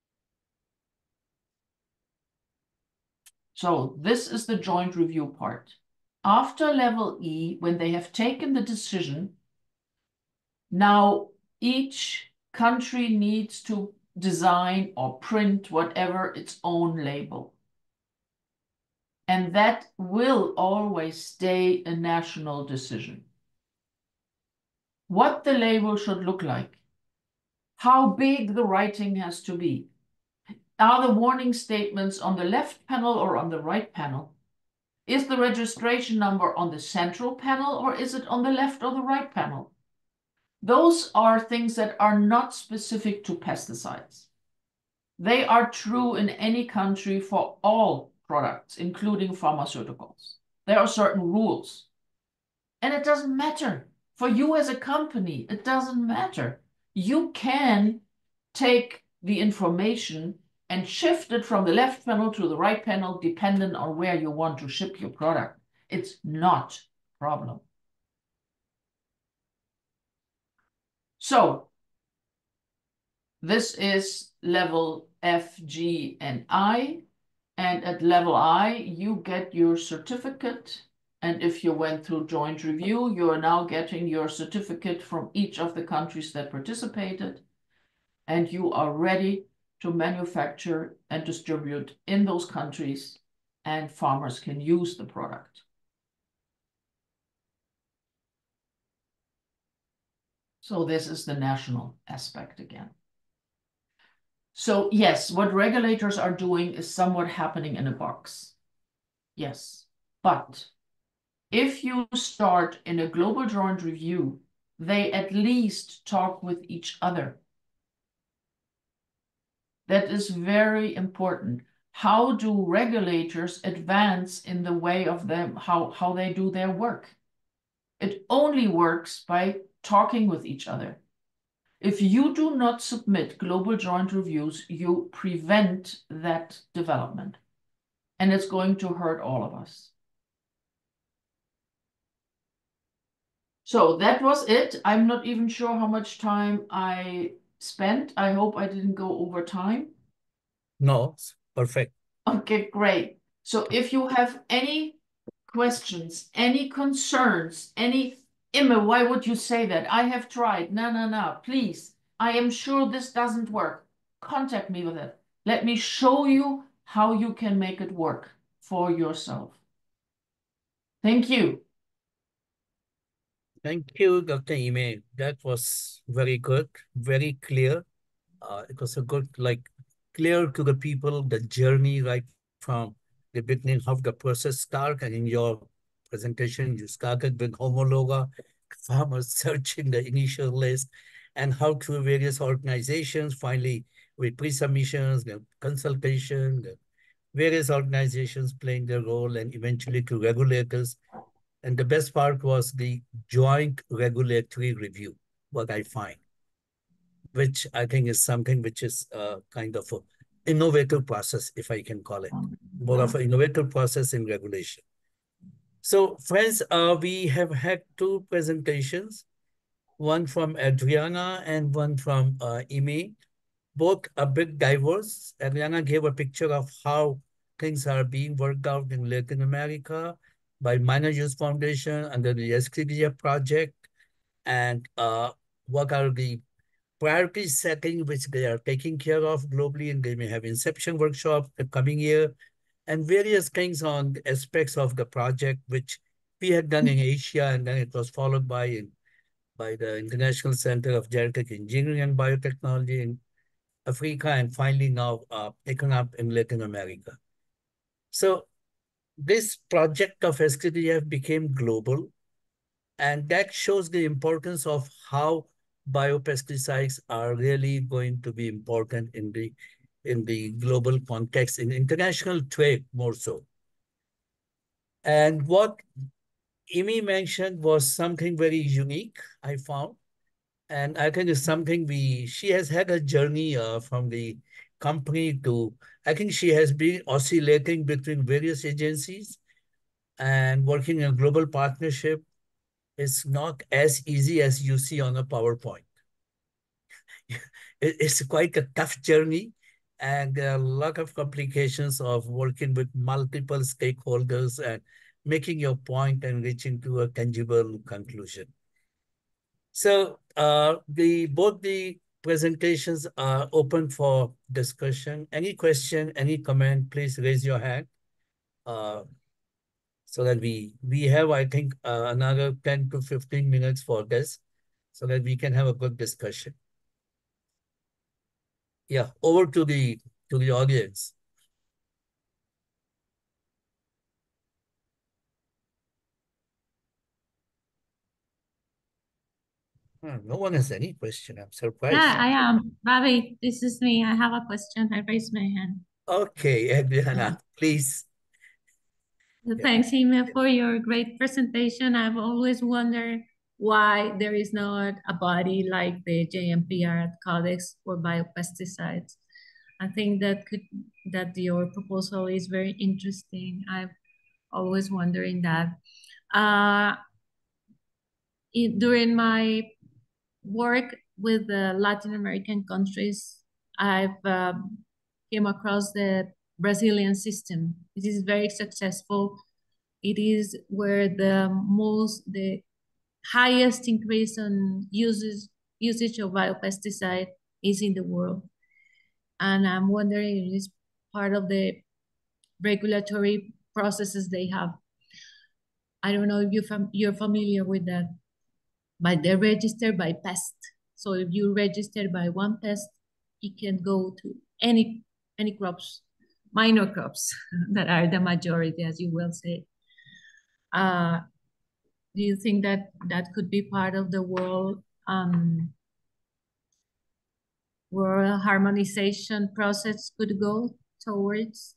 So this is the joint review part. After level E, when they have taken the decision, now each country needs to design or print whatever its own label. And that will always stay a national decision. What the label should look like, how big the writing has to be. Are the warning statements on the left panel or on the right panel? Is the registration number on the central panel or is it on the left or the right panel? Those are things that are not specific to pesticides. They are true in any country for all products, including pharmaceuticals. There are certain rules. And it doesn't matter. For you as a company, it doesn't matter. You can take the information and shift it from the left panel to the right panel, depending on where you want to ship your product. It's not a problem. So this is level F, G, and I. And at level I, you get your certificate. And if you went through joint review, you are now getting your certificate from each of the countries that participated. And you are ready to manufacture and distribute in those countries, and farmers can use the product. So this is the national aspect again. So yes, what regulators are doing is somewhat happening in a box. Yes, but if you start in a global joint review, they at least talk with each other. That is very important. How do regulators advance in the way of them, how they do their work? It only works by talking with each other. If you do not submit global joint reviews, you prevent that development. And it's going to hurt all of us. So that was it. I'm not even sure how much time I spent. I hope I didn't go over time.
No, perfect.
Okay, great. So if you have any questions, any concerns, any, Imme, why would you say that? I have tried. No, please. I am sure this doesn't work. Contact me with it. Let me show you how you can make it work for yourself. Thank you.
Thank you, Dr. Ime. That was very good, very clear. It was a good, clear to the people the journey right from the beginning, how the process started. And in your presentation, you started with homologa, farmers searching the initial list, and how through various organizations, finally with pre-submissions, the consultation, the various organizations playing their role, and eventually to regulators. And the best part was the joint regulatory review, what I find, which I think is something which is kind of an innovative process, if I can call it, more of an innovative process in regulation. So friends, we have had two presentations, one from Adriana and one from Ime, both a bit diverse. Adriana gave a picture of how things are being worked out in Latin America by Minor Use Foundation under the SCDF project, and what are the priority setting which they are taking care of globally, and they may have inception workshop the coming year, and various things on the aspects of the project which we had done in Asia, and then it was followed by the International Center of Genetic Engineering and Biotechnology in Africa, and finally now taken up in Latin America. So this project of STDF became global, and that shows the importance of how biopesticides are really going to be important in the global context, in international trade more so. And what Imi mentioned was something very unique, I found. And I think it's something she has had a journey from the company to, I think she has been oscillating between various agencies, and working in a global partnership is not as easy as you see on a PowerPoint. It's quite a tough journey, and there are a lot of complications of working with multiple stakeholders and making your point and reaching to a tangible conclusion. So both the presentations are open for discussion. Any question, any comment, please raise your hand. So that we have, I think, another 10 to 15 minutes for this, so that we can have a good discussion. Yeah, over to the audience. No one has any question. I'm surprised.
Yeah, I am. Bobby, this is me. I have a question. I raised my hand.
Okay, Adriana, please.
Thanks, Ime, for your great presentation. I've always wondered why there is not a body like the JMPR Codex for biopesticides. I think that your proposal is very interesting. I've always wondering that. During my work with the Latin American countries, I've came across the Brazilian system. It is very successful. It is where the highest increase in usage of biopesticide is in the world. And I'm wondering if it's part of the regulatory processes they have. I don't know if you're familiar with that, but they're registered by pest. So if you register by one pest, it can go to any crops, minor crops that are the majority, as you will say. Do you think that could be part of the world harmonization process could go towards?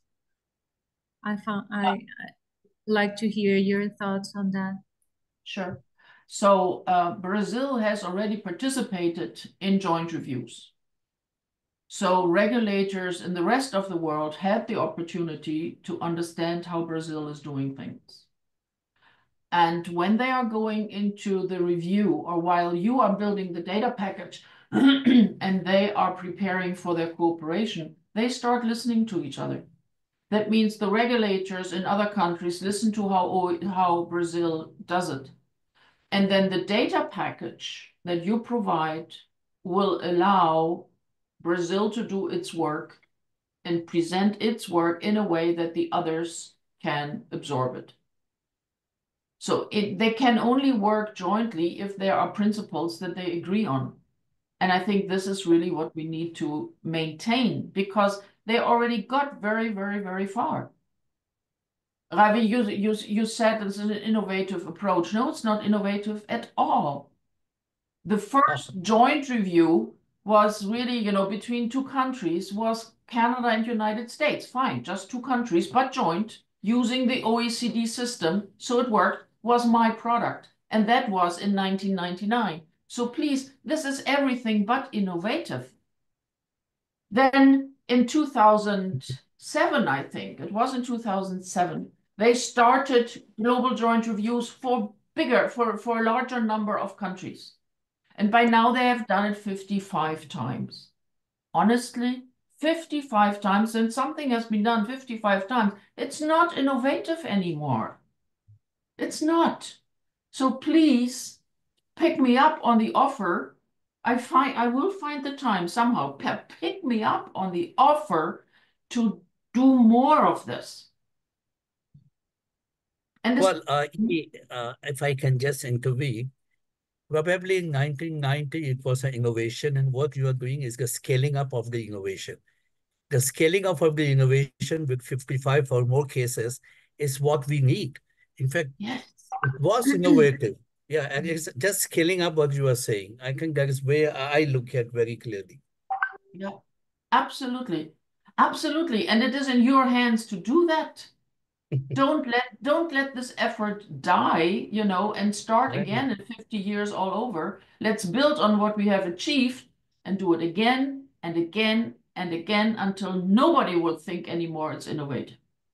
I like to hear your thoughts on that.
Sure. So Brazil has already participated in joint reviews. So regulators in the rest of the world had the opportunity to understand how Brazil is doing things. And when they are going into the review, or while you are building the data package and they are preparing for their cooperation, they start listening to each other. That means the regulators in other countries listen to how Brazil does it. And then the data package that you provide will allow Brazil to do its work and present its work in a way that the others can absorb it. So they can only work jointly if there are principles that they agree on. And I think this is really what we need to maintain, because they already got very, very, very far. Ravi, you said this is an innovative approach. No, it's not innovative at all. The first joint review was really, between two countries, was Canada and United States. Fine, just two countries, but joint, using the OECD system, so it worked, was my product. And that was in 1999. So please, this is everything but innovative. Then in 2007, I think, it was in 2007, they started global joint reviews for a larger number of countries. And by now they have done it 55 times. Honestly, 55 times, and something has been done 55 times. It's not innovative anymore. It's not. So please pick me up on the offer. I will find the time somehow. Pick me up on the offer to do more of this. And this,
Well, if I can just intervene, probably in 1990, it was an innovation, and what you are doing is the scaling up of the innovation. The scaling up of the innovation with 55 or more cases is what we need. In fact,
yes.
it was innovative. Yeah, and it's just scaling up what you are saying. I think that is where I look at very clearly.
Yeah, absolutely. Absolutely. And it is in your hands to do that. Don't let this effort die, and start
Right.
again in 50 years all over. Let's build on what we have achieved and do it again and again and again until nobody will think anymore it's innovative.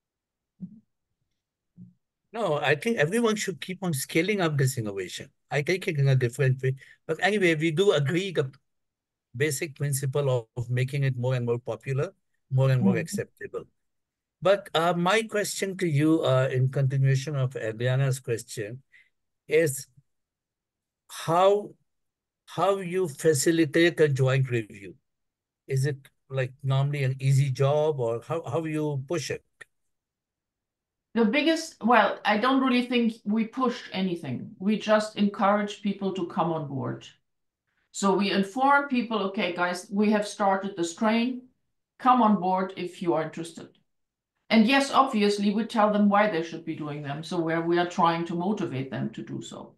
No, I think everyone should keep on scaling up this innovation. I take it in a different way. But anyway, we do agree the basic principle of making it more and more popular, more and more acceptable. But my question to you, in continuation of Adriana's question, is how you facilitate a joint review. Is it like normally an easy job, or how you push it?
Well, I don't really think we push anything. We just encourage people to come on board. So we inform people, okay, guys, we have started this train. Come on board if you are interested. And yes, obviously, we tell them why they should be doing them. So where we are trying to motivate them to do so.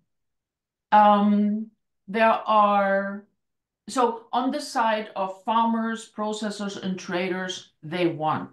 So on the side of farmers, processors, and traders, they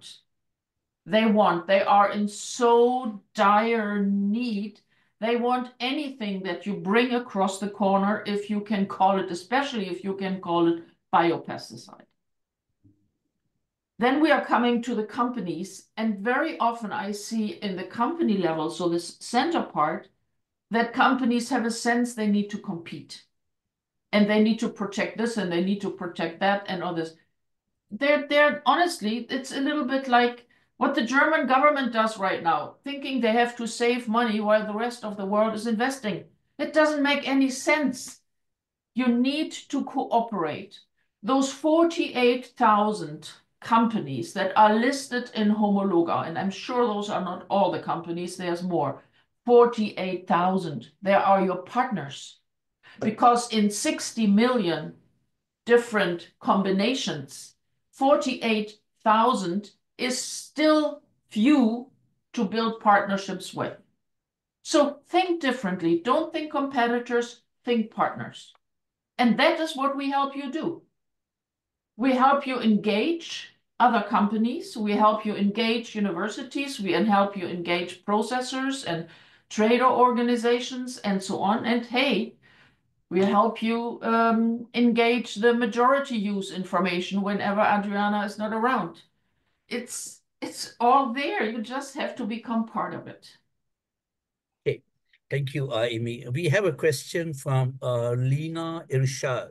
are in so dire need. They want anything that you bring across the corner, if you can call it, especially if you can call it biopesticide. Then we are coming to the companies, and very often I see in the company level, so this center part, that companies have a sense they need to compete. And they need to protect this and they need to protect that and all this. They're honestly, it's a little bit like what the German government does right now, thinking they have to save money while the rest of the world is investing. It doesn't make any sense. You need to cooperate. Those 48,000 companies that are listed in Homologa, and I'm sure those are not all the companies, there's more. 48,000, they are your partners. Because in 60 million different combinations, 48,000 is still few to build partnerships with. So think differently. Don't think competitors, think partners. And that is what we help you do. We help you engage other companies. We help you engage universities. We help you engage processors and trader organizations and so on. And hey, we help you engage the majority use information whenever Adriana is not around. It's all there. You just have to become part of it.
Okay, thank you, Amy. We have a question from Lena Irshad.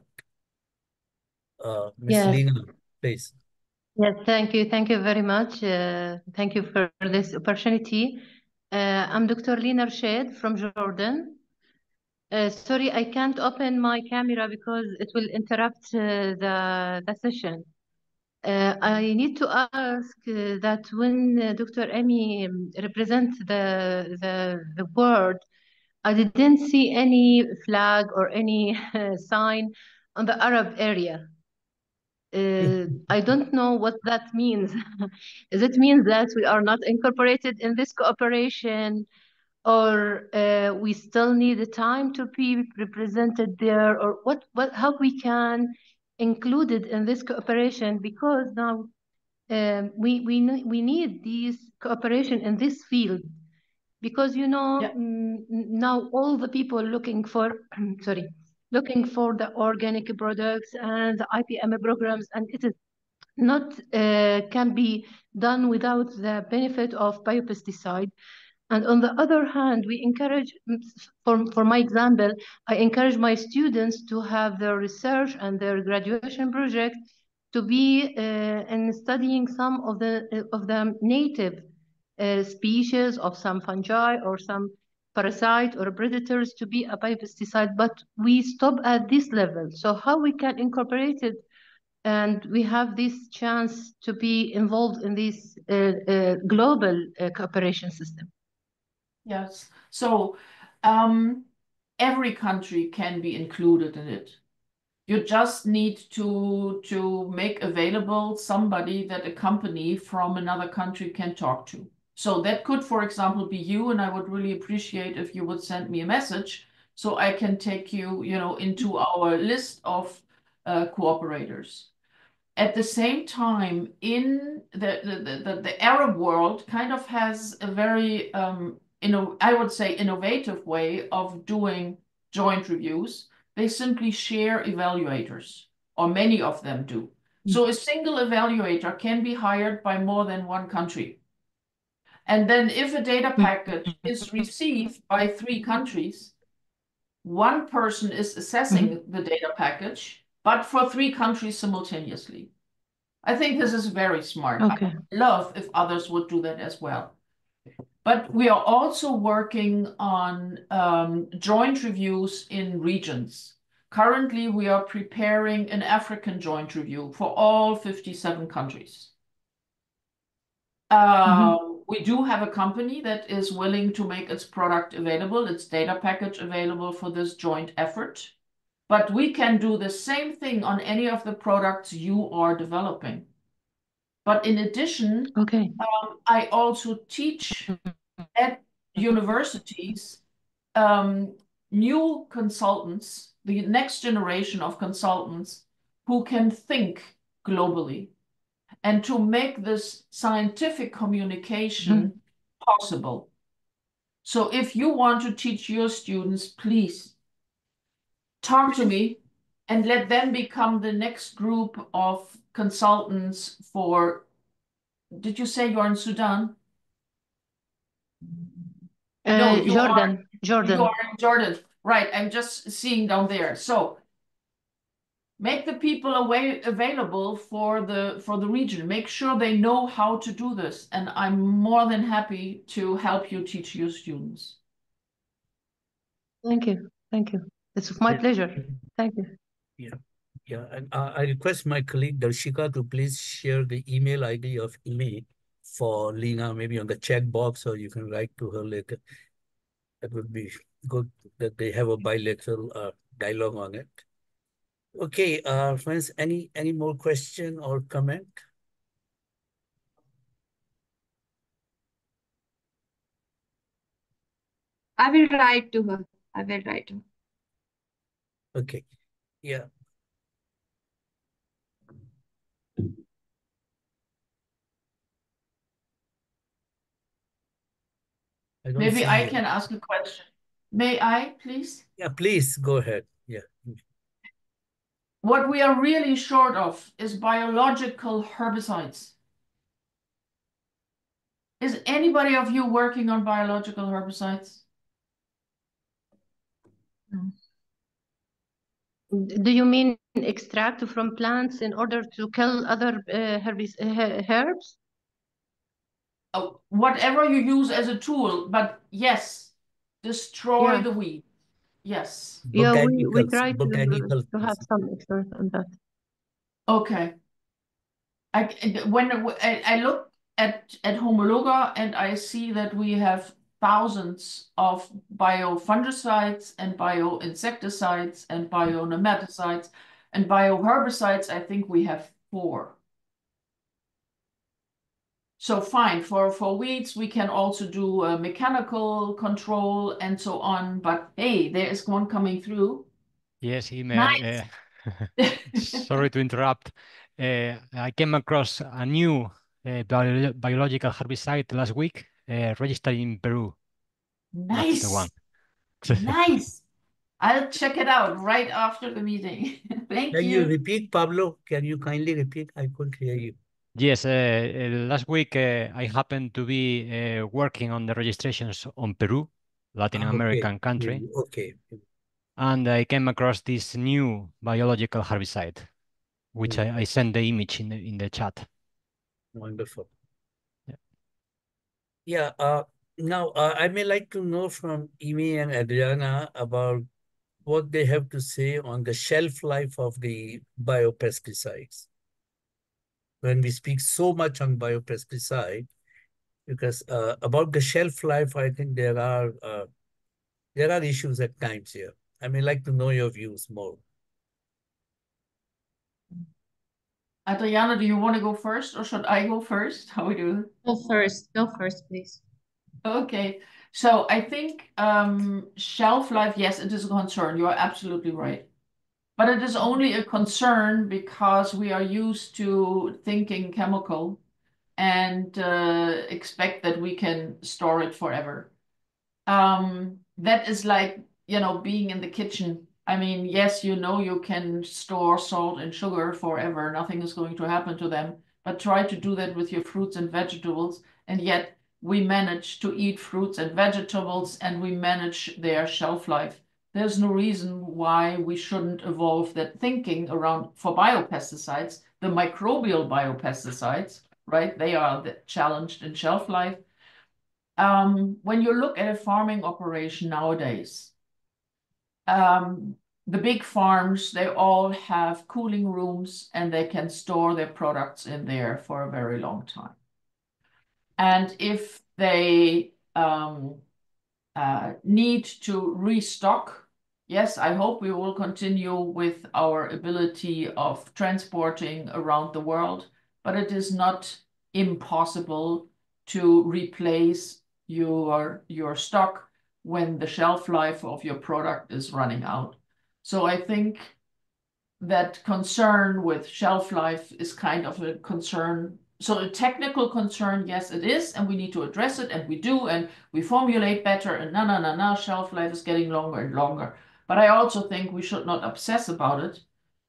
Ms.
Yes.
Lena, please.
Yes, thank you. Thank you very much. Thank you for this opportunity. I'm Dr. Lina Rashid from Jordan. Sorry, I can't open my camera because it will interrupt the session. I need to ask that when Dr. Amy represents the word, I didn't see any flag or any sign on the Arab area. I don't know what that means. Does it mean that we are not incorporated in this cooperation, or we still need the time to be represented there, or how we can include it in this cooperation? Because now we need this cooperation in this field because now all the people looking for sorry, looking for the organic products and the IPM programs, and it is not can be done without the benefit of biopesticide. And on the other hand, we encourage, for my example, I encourage my students to have their research and their graduation project to be in studying some of the native species of some fungi or some parasite or predators to be a biopesticide, but we stop at this level. So how we can incorporate it, and we have this chance to be involved in this global cooperation system.
Yes. So every country can be included in it. You just need to make available somebody that a company from another country can talk to. So that could, for example, be you, and I would really appreciate if you would send me a message so I can take you, into our list of cooperators. At the same time, in the Arab world kind of has a very, I would say, innovative way of doing joint reviews. They simply share evaluators, or many of them do. So a single evaluator can be hired by more than one country. And then if a data package is received by 3 countries, one person is assessing the data package, but for 3 countries simultaneously. I think this is very smart.
Okay.
I would love if others would do that as well. But we are also working on joint reviews in regions. Currently, we are preparing an African joint review for all 57 countries. We do have a company that is willing to make its product available, its data package available for this joint effort. But we can do the same thing on any of the products you are developing. But in addition,
Okay.
I also teach at universities new consultants, the next generation of consultants who can think globally and to make this scientific communication possible. So if you want to teach your students, please talk to me and let them become the next group of consultants for, did you say you're in Sudan? No, you
Jordan.
you are in Jordan. Right, I'm just seeing down there. So make the people available for the region. Make sure they know how to do this. And I'm more than happy to help you teach your students.
Thank you. Thank you. It's my pleasure. Thank you.
Yeah. Yeah. And I request my colleague Darshika to please share the email ID of Imi for Lena, maybe on the chat box, or you can write to her later. That would be good that they have a bilateral dialogue on it. Okay, friends, any more question or comment?
I will write to her. I will write to her.
Okay, yeah.
Maybe I can ask a question. May I, please?
Yeah, please go ahead. Yeah.
What we are really short of is biological herbicides. Is anybody of you working on biological herbicides?
Do you mean extract from plants in order to kill other herbs?
Oh, whatever you use as a tool, but yes, destroy the weed. Yes.
Yeah, we try to
botanicals.
have some experience on that.
Okay. When I look at Homologa and I see that we have thousands of biofungicides and bioinsecticides and bionematicides and bioherbicides, I think we have 4. So fine, for weeds, we can also do mechanical control and so on. But hey, there is one coming through.
Yes, email.
Nice.
Sorry to interrupt. I came across a new biological herbicide last week, registered in Peru. That's the one.
Nice. Nice. I'll check it out right after the meeting. Thank
Can you
you.
repeat, Pablo? Can you kindly repeat? I couldn't hear you.
Yes, last week I happened to be working on the registrations on Peru, Latin
Okay.
American country,
Okay.
and I came across this new biological herbicide, which I sent the image in the chat.
Wonderful.
Yeah.
Yeah. Now, I may like to know from Amy and Adriana about what they have to say on the shelf life of the biopesticides. When we speak so much on biopesticide, because about the shelf life, I think there are issues at times here. I may like to know your views more.
Adriana, do you want to go first or should I go first? How we do?
Go first, please.
Okay. So I think shelf life, yes, it is a concern. You are absolutely right. But it is only a concern because we are used to thinking chemical and expect that we can store it forever. That is like, being in the kitchen. I mean, yes, you can store salt and sugar forever. Nothing is going to happen to them. But try to do that with your fruits and vegetables. And yet we manage to eat fruits and vegetables and we manage their shelf life. There's no reason why we shouldn't evolve that thinking around for biopesticides, the microbial biopesticides, right? They are challenged in shelf life. When you look at a farming operation nowadays, the big farms, they all have cooling rooms and they can store their products in there for a very long time. And if they need to restock, yes, I hope we will continue with our ability of transporting around the world, but it is not impossible to replace your stock when the shelf life of your product is running out. So I think that concern with shelf life is kind of a concern. So a technical concern, yes, it is, and we need to address it, and we do, and we formulate better, and shelf life is getting longer and longer. But I also think we should not obsess about it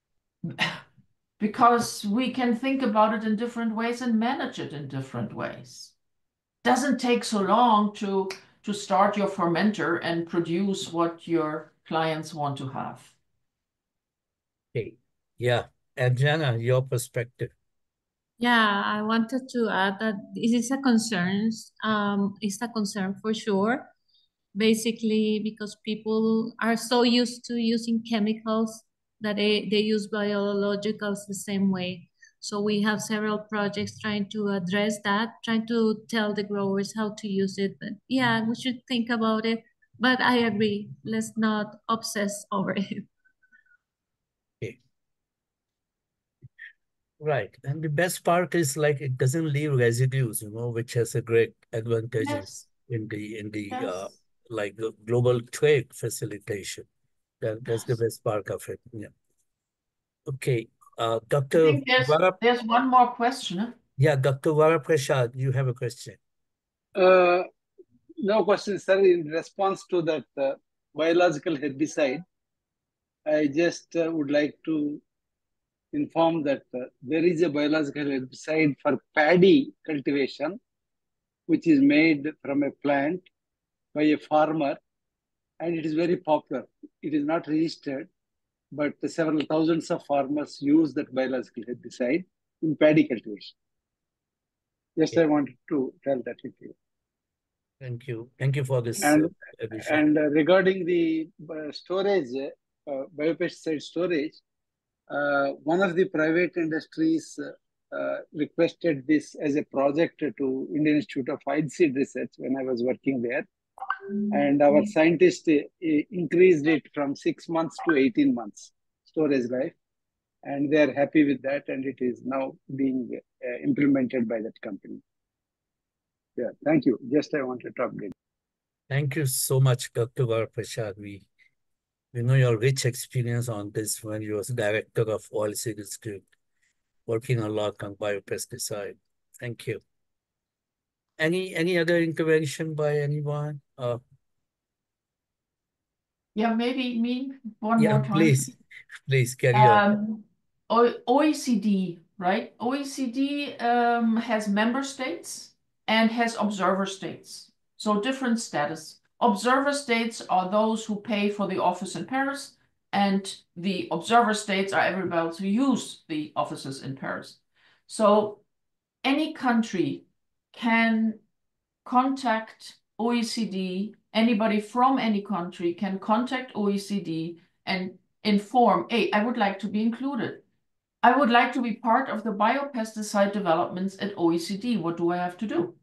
because we can think about it in different ways and manage it in different ways. Doesn't take so long to start your fermenter and produce what your clients want to have.
Okay. Yeah. Adriana, your perspective.
Yeah, I wanted to add that this is a concern. It's a concern for sure. Basically, because people are so used to using chemicals that they use biologicals the same way. So we have several projects trying to address that, trying to tell the growers how to use it. But yeah, we should think about it. But I agree, let's not obsess over it.
Okay. Right. And the best part is like it doesn't leave residues, which has a great advantage
Yes.
in the
Yes.
like the global trade facilitation. That's the
Yes.
best part of it. Yeah. Okay.
I
Dr.
think
Vara,
there's one more question. Huh?
yeah, Dr. Varaprasad, you have a question.
No question, sir. In response to that biological herbicide, I just would like to inform that there is a biological herbicide for paddy cultivation, which is made from a plant by a farmer, and it is very popular. It is not registered, but several thousands of farmers use that biological herbicide in paddy cultivation. Just I wanted to tell that with you.
Thank you. Thank you for this addition.
And regarding the storage, biopesticide storage, one of the private industries requested this as a project to Indian Institute of Seed Research when I was working there. And our scientists increased it from 6 months to 18 months storage life. And they are happy with that. And it is now being implemented by that company. Yeah, thank you. Just I wanted to update.
Thank you so much, Dr. Varaprasad. We know your rich experience on this when you was director of Oilseed Institute. working a lot on biopesticide. Thank you. Any other intervention by anyone?
Yeah, maybe me one
Yeah,
more time.
please carry on.
OECD, right? OECD has member states and has observer states. So different status. Observer states are those who pay for the office in Paris, and the observer states are everybody who use the offices in Paris. So any country can contact OECD, anybody from any country can contact OECD and inform, hey, I would like to be included. I would like to be part of the biopesticide developments at OECD. What do I have to do?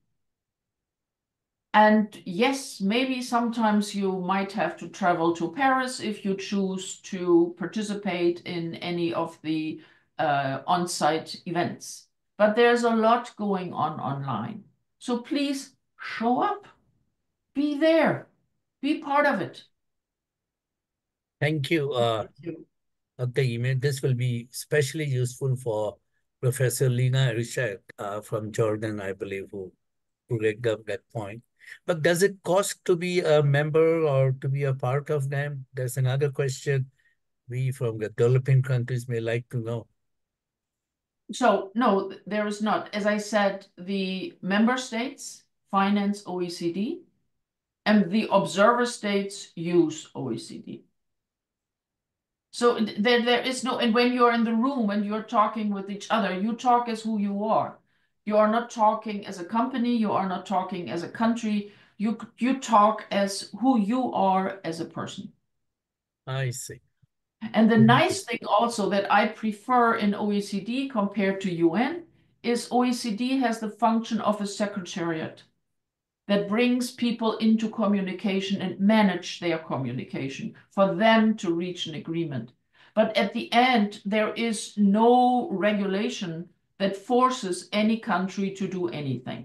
And yes, maybe sometimes you might have to travel to Paris if you choose to participate in any of the on-site events. But there's a lot going on online. So please show up, be there, be part of it.
Thank you, Dr. Ime. This will be especially useful for Professor Lina Rishak from Jordan, I believe, who rigged up that point. But does it cost to be a member or to be a part of them? There's another question we from the developing countries may like to know.
So no, there is not. As I said, the member states finance OECD and the observer states use OECD. So there is no, and when you're in the room, when you're talking with each other, you talk as who you are. You are not talking as a company, you are not talking as a country, you talk as who you are as a person.
I see.
And the nice thing also that I prefer in OECD compared to UN is OECD has the function of a secretariat that brings people into communication and manage their communication for them to reach an agreement. But at the end, there is no regulation that forces any country to do anything.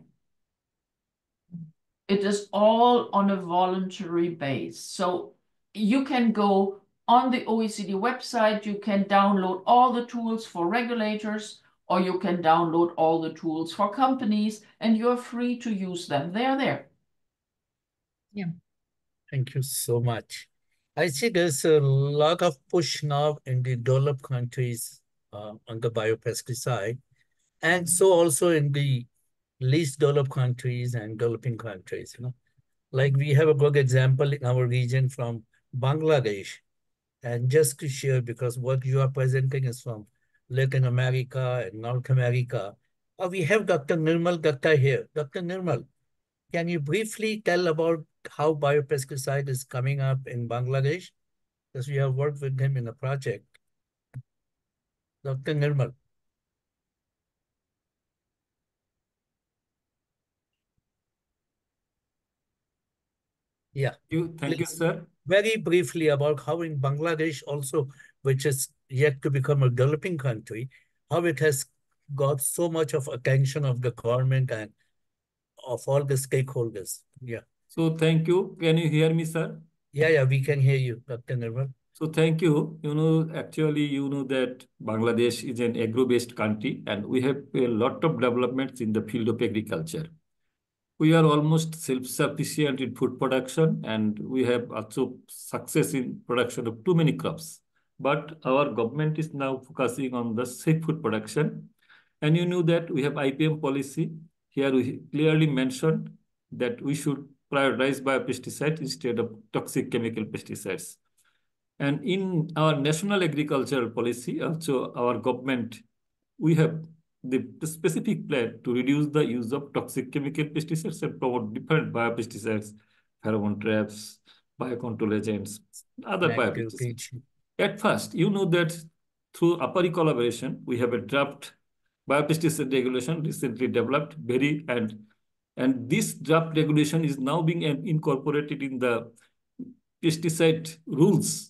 It is all on a voluntary base. So you can go on the OECD website, you can download all the tools for regulators, or you can download all the tools for companies, and you're free to use them. They are there.
Yeah.
Thank you so much. I see there's a lot of push now in the developed countries on the biopesticide, and so also in the least developed countries and developing countries. Like we have a good example in our region from Bangladesh. And just to share, because what you are presenting is from Latin America and North America, we have Dr. Nirmal Datta here. Dr. Nirmal, can you briefly tell about how biopesticide is coming up in Bangladesh? Because we have worked with him in a project. Dr. Nirmal. Yeah.
Thank you, sir.
Very briefly about how in Bangladesh also, which is yet to become a developing country, how it has got so much of attention of the government and of all the stakeholders. Yeah.
So thank you. Can you hear me, sir?
Yeah, we can hear you, Dr. Nirmal.
So thank you. Actually, that Bangladesh is an agro-based country and we have a lot of developments in the field of agriculture. We are almost self-sufficient in food production and we have also success in production of too many crops. But our government is now focusing on the safe food production. And you knew that we have IPM policy. Here we clearly mentioned that we should prioritize biopesticides instead of toxic chemical pesticides. And in our national agricultural policy, also our government, we have the specific plan to reduce the use of toxic chemical pesticides and promote different biopesticides, pheromone traps, biocontrol agents, other biopesticides. At first, that through APARI collaboration, we have a draft biopesticide regulation recently developed, and this draft regulation is now being incorporated in the pesticide rules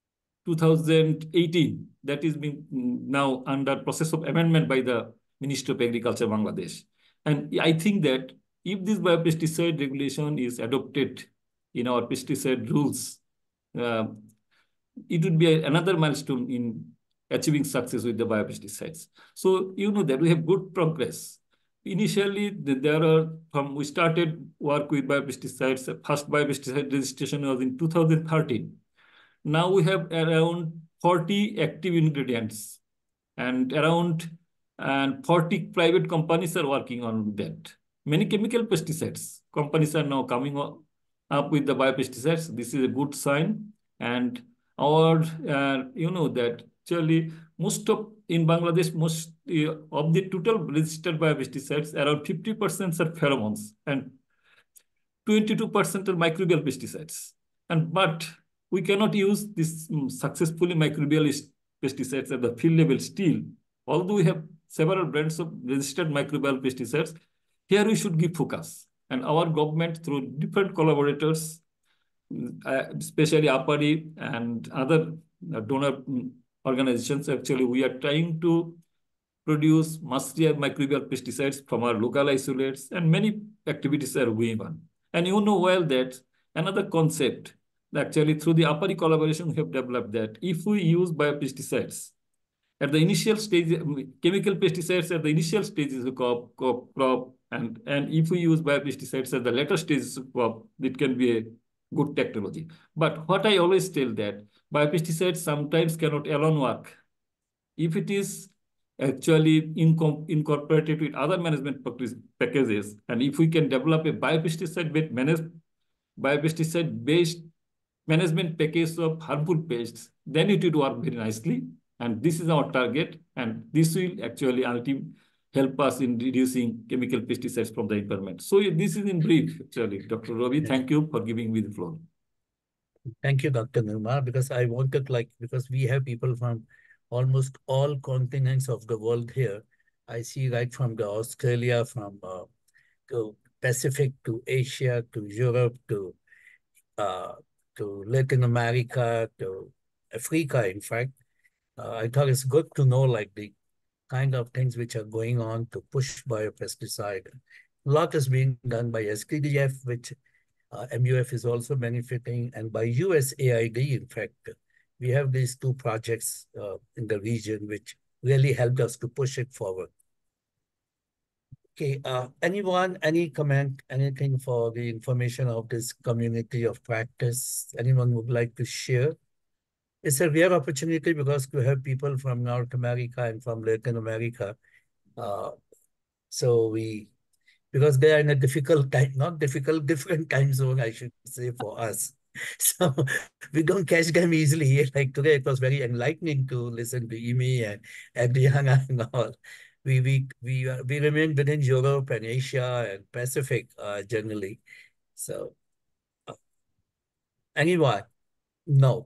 2018 that is being now under process of amendment by the Ministry of Agriculture Bangladesh. And I think that if this biopesticide regulation is adopted in our pesticide rules, it would be another milestone in achieving success with the biopesticides. So you know that we have good progress. Initially, we started work with biopesticides. First biopesticide registration was in 2013. Now we have around 40 active ingredients and around 40 private companies are working on that. Many chemical pesticides companies are now coming up with the biopesticides. This is a good sign. And our, you know that actually in Bangladesh, most of the total registered biopesticides, around 50% are pheromones and 22% are microbial pesticides. But we cannot use this successfully microbial pesticides at the field level still. Although we have several brands of registered microbial pesticides, here we should give focus. And our government, through different collaborators, especially APARI and other donor organizations, actually, we are trying to produce mastery microbial pesticides from our local isolates, and many activities are going on. And you know well that another concept, actually through the APARI collaboration, we have developed that if we use biopesticides at the initial stage, chemical pesticides at the initial stages of crop, and if we use biopesticides at the later stages of crop, it can be a good technology. But what I always tell that biopesticides sometimes cannot alone work. If it is actually incorporated with other management packages, and if we can develop a biopesticide-based management package of harmful pests, then it would work very nicely. And this is our target, and this will actually ultimately help us in reducing chemical pesticides from the environment. So this is in brief, actually. Dr. Ravi, thank you for giving me the floor.
Thank you, Dr. Nirmal, because I wanted, because we have people from almost all continents of the world here. I see right from the Australia, from to Pacific, to Asia, to Europe, to Latin America, to Africa, in fact. I thought it's good to know the kind of things which are going on to push biopesticide. A lot is being done by SKDF, which MUF is also benefiting, and by USAID, in fact. We have these two projects in the region which really helped us to push it forward. Okay, anyone, any comment, anything for the information of this community of practice? Anyone would like to share? It's a rare opportunity because we have people from North America and from Latin America. Because they are in a difficult time, different time zone, I should say, for us. So we don't catch them easily. Like today, it was very enlightening to listen to Imi and Adriana and all. We remain within Europe and Asia and Pacific generally. So anyone? No.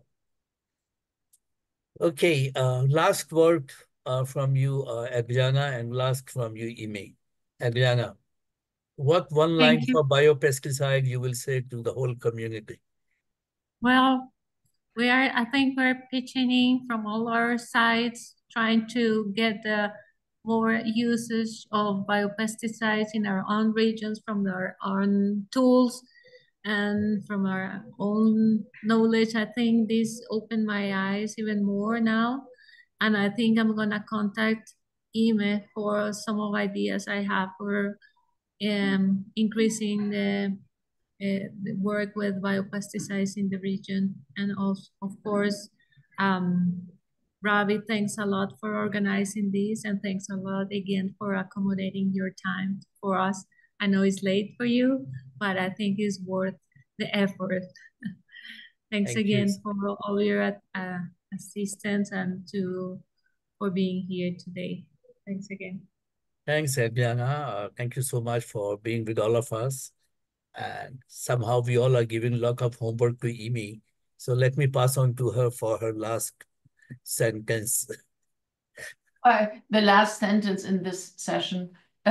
Okay, last word from you, Adriana, and last from you, Imi. Adriana, what one line for biopesticide you will say to the whole community?
Well, I think we're pitching in from all our sides, trying to get the more usage of biopesticides in our own regions from our own tools and from our own knowledge. I think this opened my eyes even more now. And I think I'm gonna contact Ime for some of ideas I have for increasing the work with biopesticides in the region. And also, of course, Ravi, thanks a lot for organizing this, and thanks a lot again for accommodating your time for us. I know it's late for you, but I think it's worth the effort. Thanks again for all your assistance and for being here today. Thanks again.
Thanks, Adriana. Thank you so much for being with all of us. And somehow we all are giving a lot of homework to Imi. So let me pass on to her for her last sentence.
The last sentence in this session.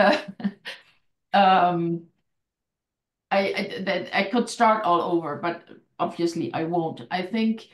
I could start all over, but obviously I won't. I think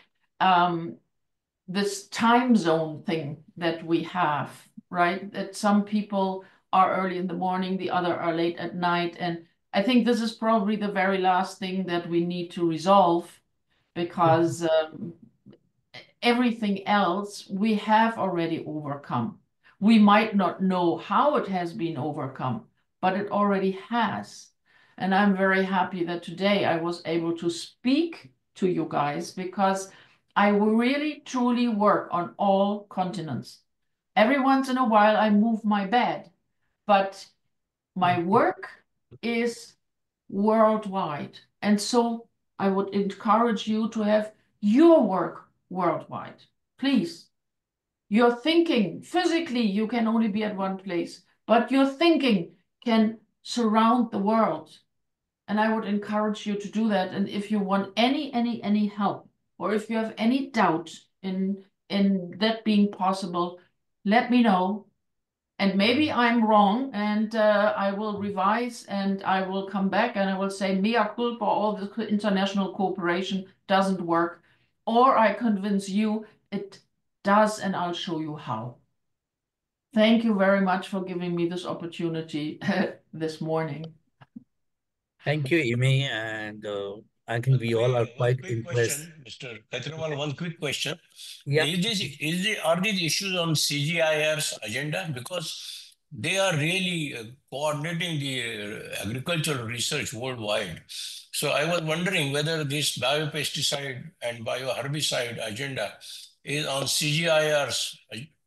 this time zone thing that we have, right? That some people are early in the morning, the other are late at night. And I think this is probably the very last thing that we need to resolve, because Everything else we have already overcome. We might not know how it has been overcome, but it already has. And I'm very happy that today I was able to speak to you guys, because I will really truly work on all continents. Every once in a while I move my bed, but my work is worldwide. And so I would encourage you to have your work worldwide. Please. Your thinking, physically, you can only be at one place, but your thinking can surround the world. And I would encourage you to do that. And if you want any help, or if you have any doubt in that being possible, let me know. And maybe I'm wrong, and I will revise, and I will come back and I will say mea culpa, all the international cooperation doesn't work. Or I convince you it does, and I'll show you how. Thank you very much for giving me this opportunity this morning.
Thank you, Amy. And I think we all are quite
quick
impressed.
question, Mr. Katramal, one quick question.
Yeah.
Are these issues on CGIR's agenda? Because they are really coordinating the agricultural research worldwide. So I was wondering whether this biopesticide and bioherbicide agenda is on CGIR's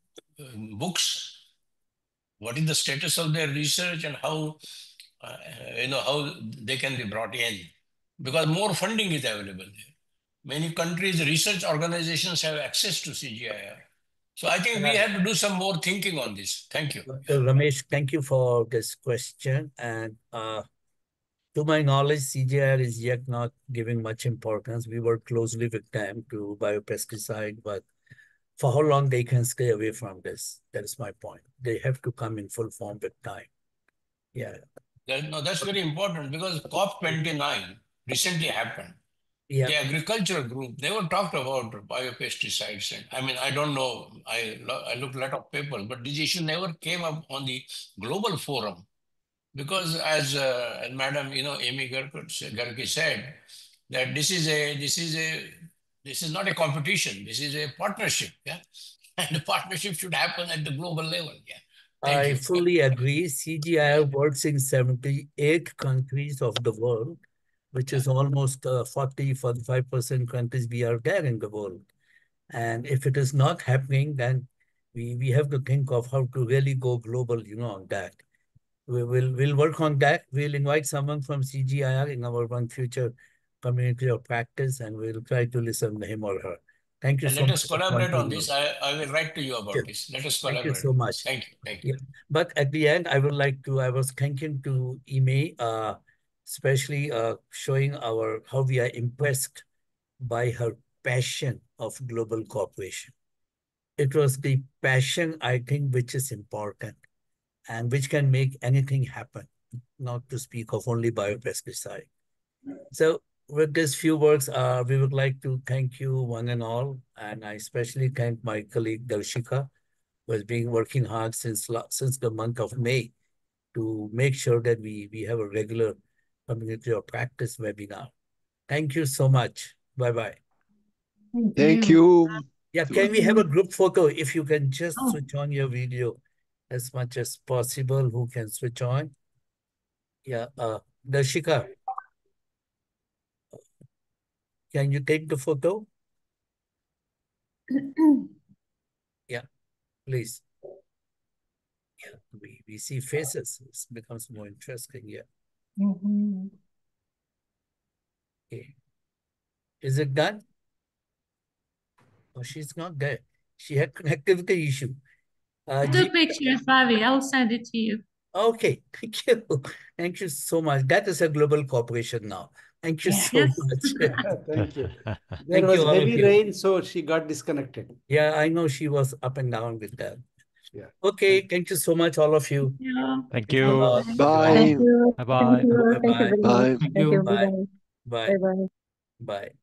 books. What is the status of their research, and how how they can be brought in? Because more funding is available there. Many countries, research organizations have access to CGIR. So I think we have to do some more thinking on this. Thank you.
Ramesh, thank you for this question. And to my knowledge, CGIR is yet not giving much importance. We work closely with them to biopesticide, but for how long they can stay away from this, that is my point. They have to come in full form with time. Yeah.
That's very important, because COP29 recently happened.
Yeah.
The agricultural group, they were talked about biopesticides. And I mean, I don't know, I looked a lot of papers, but this issue never came up on the global forum. Because as Madam, Amy Gargi said, that this is not a competition. This is a partnership. Yeah. And the partnership should happen at the global level. Yeah. Thank you.
I fully agree. CGIR works in 78 countries of the world, which is almost 40-45% countries we are there in the world. And if it is not happening, then we have to think of how to really go global, on that. We'll work on that. We'll invite someone from CGIR in our one future community of practice, and we'll try to listen to him or her. Thank you
And
so
let
much
us
for
collaborate on
pointing
this.
out.
I will write to you about
Yes.
this. Let us
Thank you
collaborate.
so much.
Thank you. Thank you.
Yeah. But at the end, I was thanking to Ime, especially showing how we are impressed by her passion of global cooperation. It was the passion, I think, which is important and which can make anything happen, not to speak of only biopesticide. So with these few words, we would like to thank you one and all. And I especially thank my colleague Darshika, who has been working hard since the month of May to make sure that we have a regular community of practice webinar. Thank you so much. Bye-bye.
Thank you.
Yeah, can we have a group photo? If you can just switch on your video as much as possible. Who can switch on? Yeah, Darshika, can you take the photo? Yeah, please. Yeah, we see faces. It becomes more interesting. Yeah. Okay. Is it done? Oh, she's not there. She had connectivity issue.
Took pictures, Fabi. I'll send it to you.
Okay, thank you. Thank you so much. That is a global cooperation now. Thank you so much.
Thank you. There
Thank
was
you, all of
heavy
you.
rain, so she got disconnected.
Yeah, I know she was up and down with that.
Yeah.
Okay, thank you so much, all of you.
Thank
Thanks a
you.
lot.
Bye.
Thank you.
Bye-bye.
Thank you. Thank you
Bye-bye.
very much.
Bye.
Thank you.
Bye.
Bye-bye.
Bye.
Bye-bye.
Bye.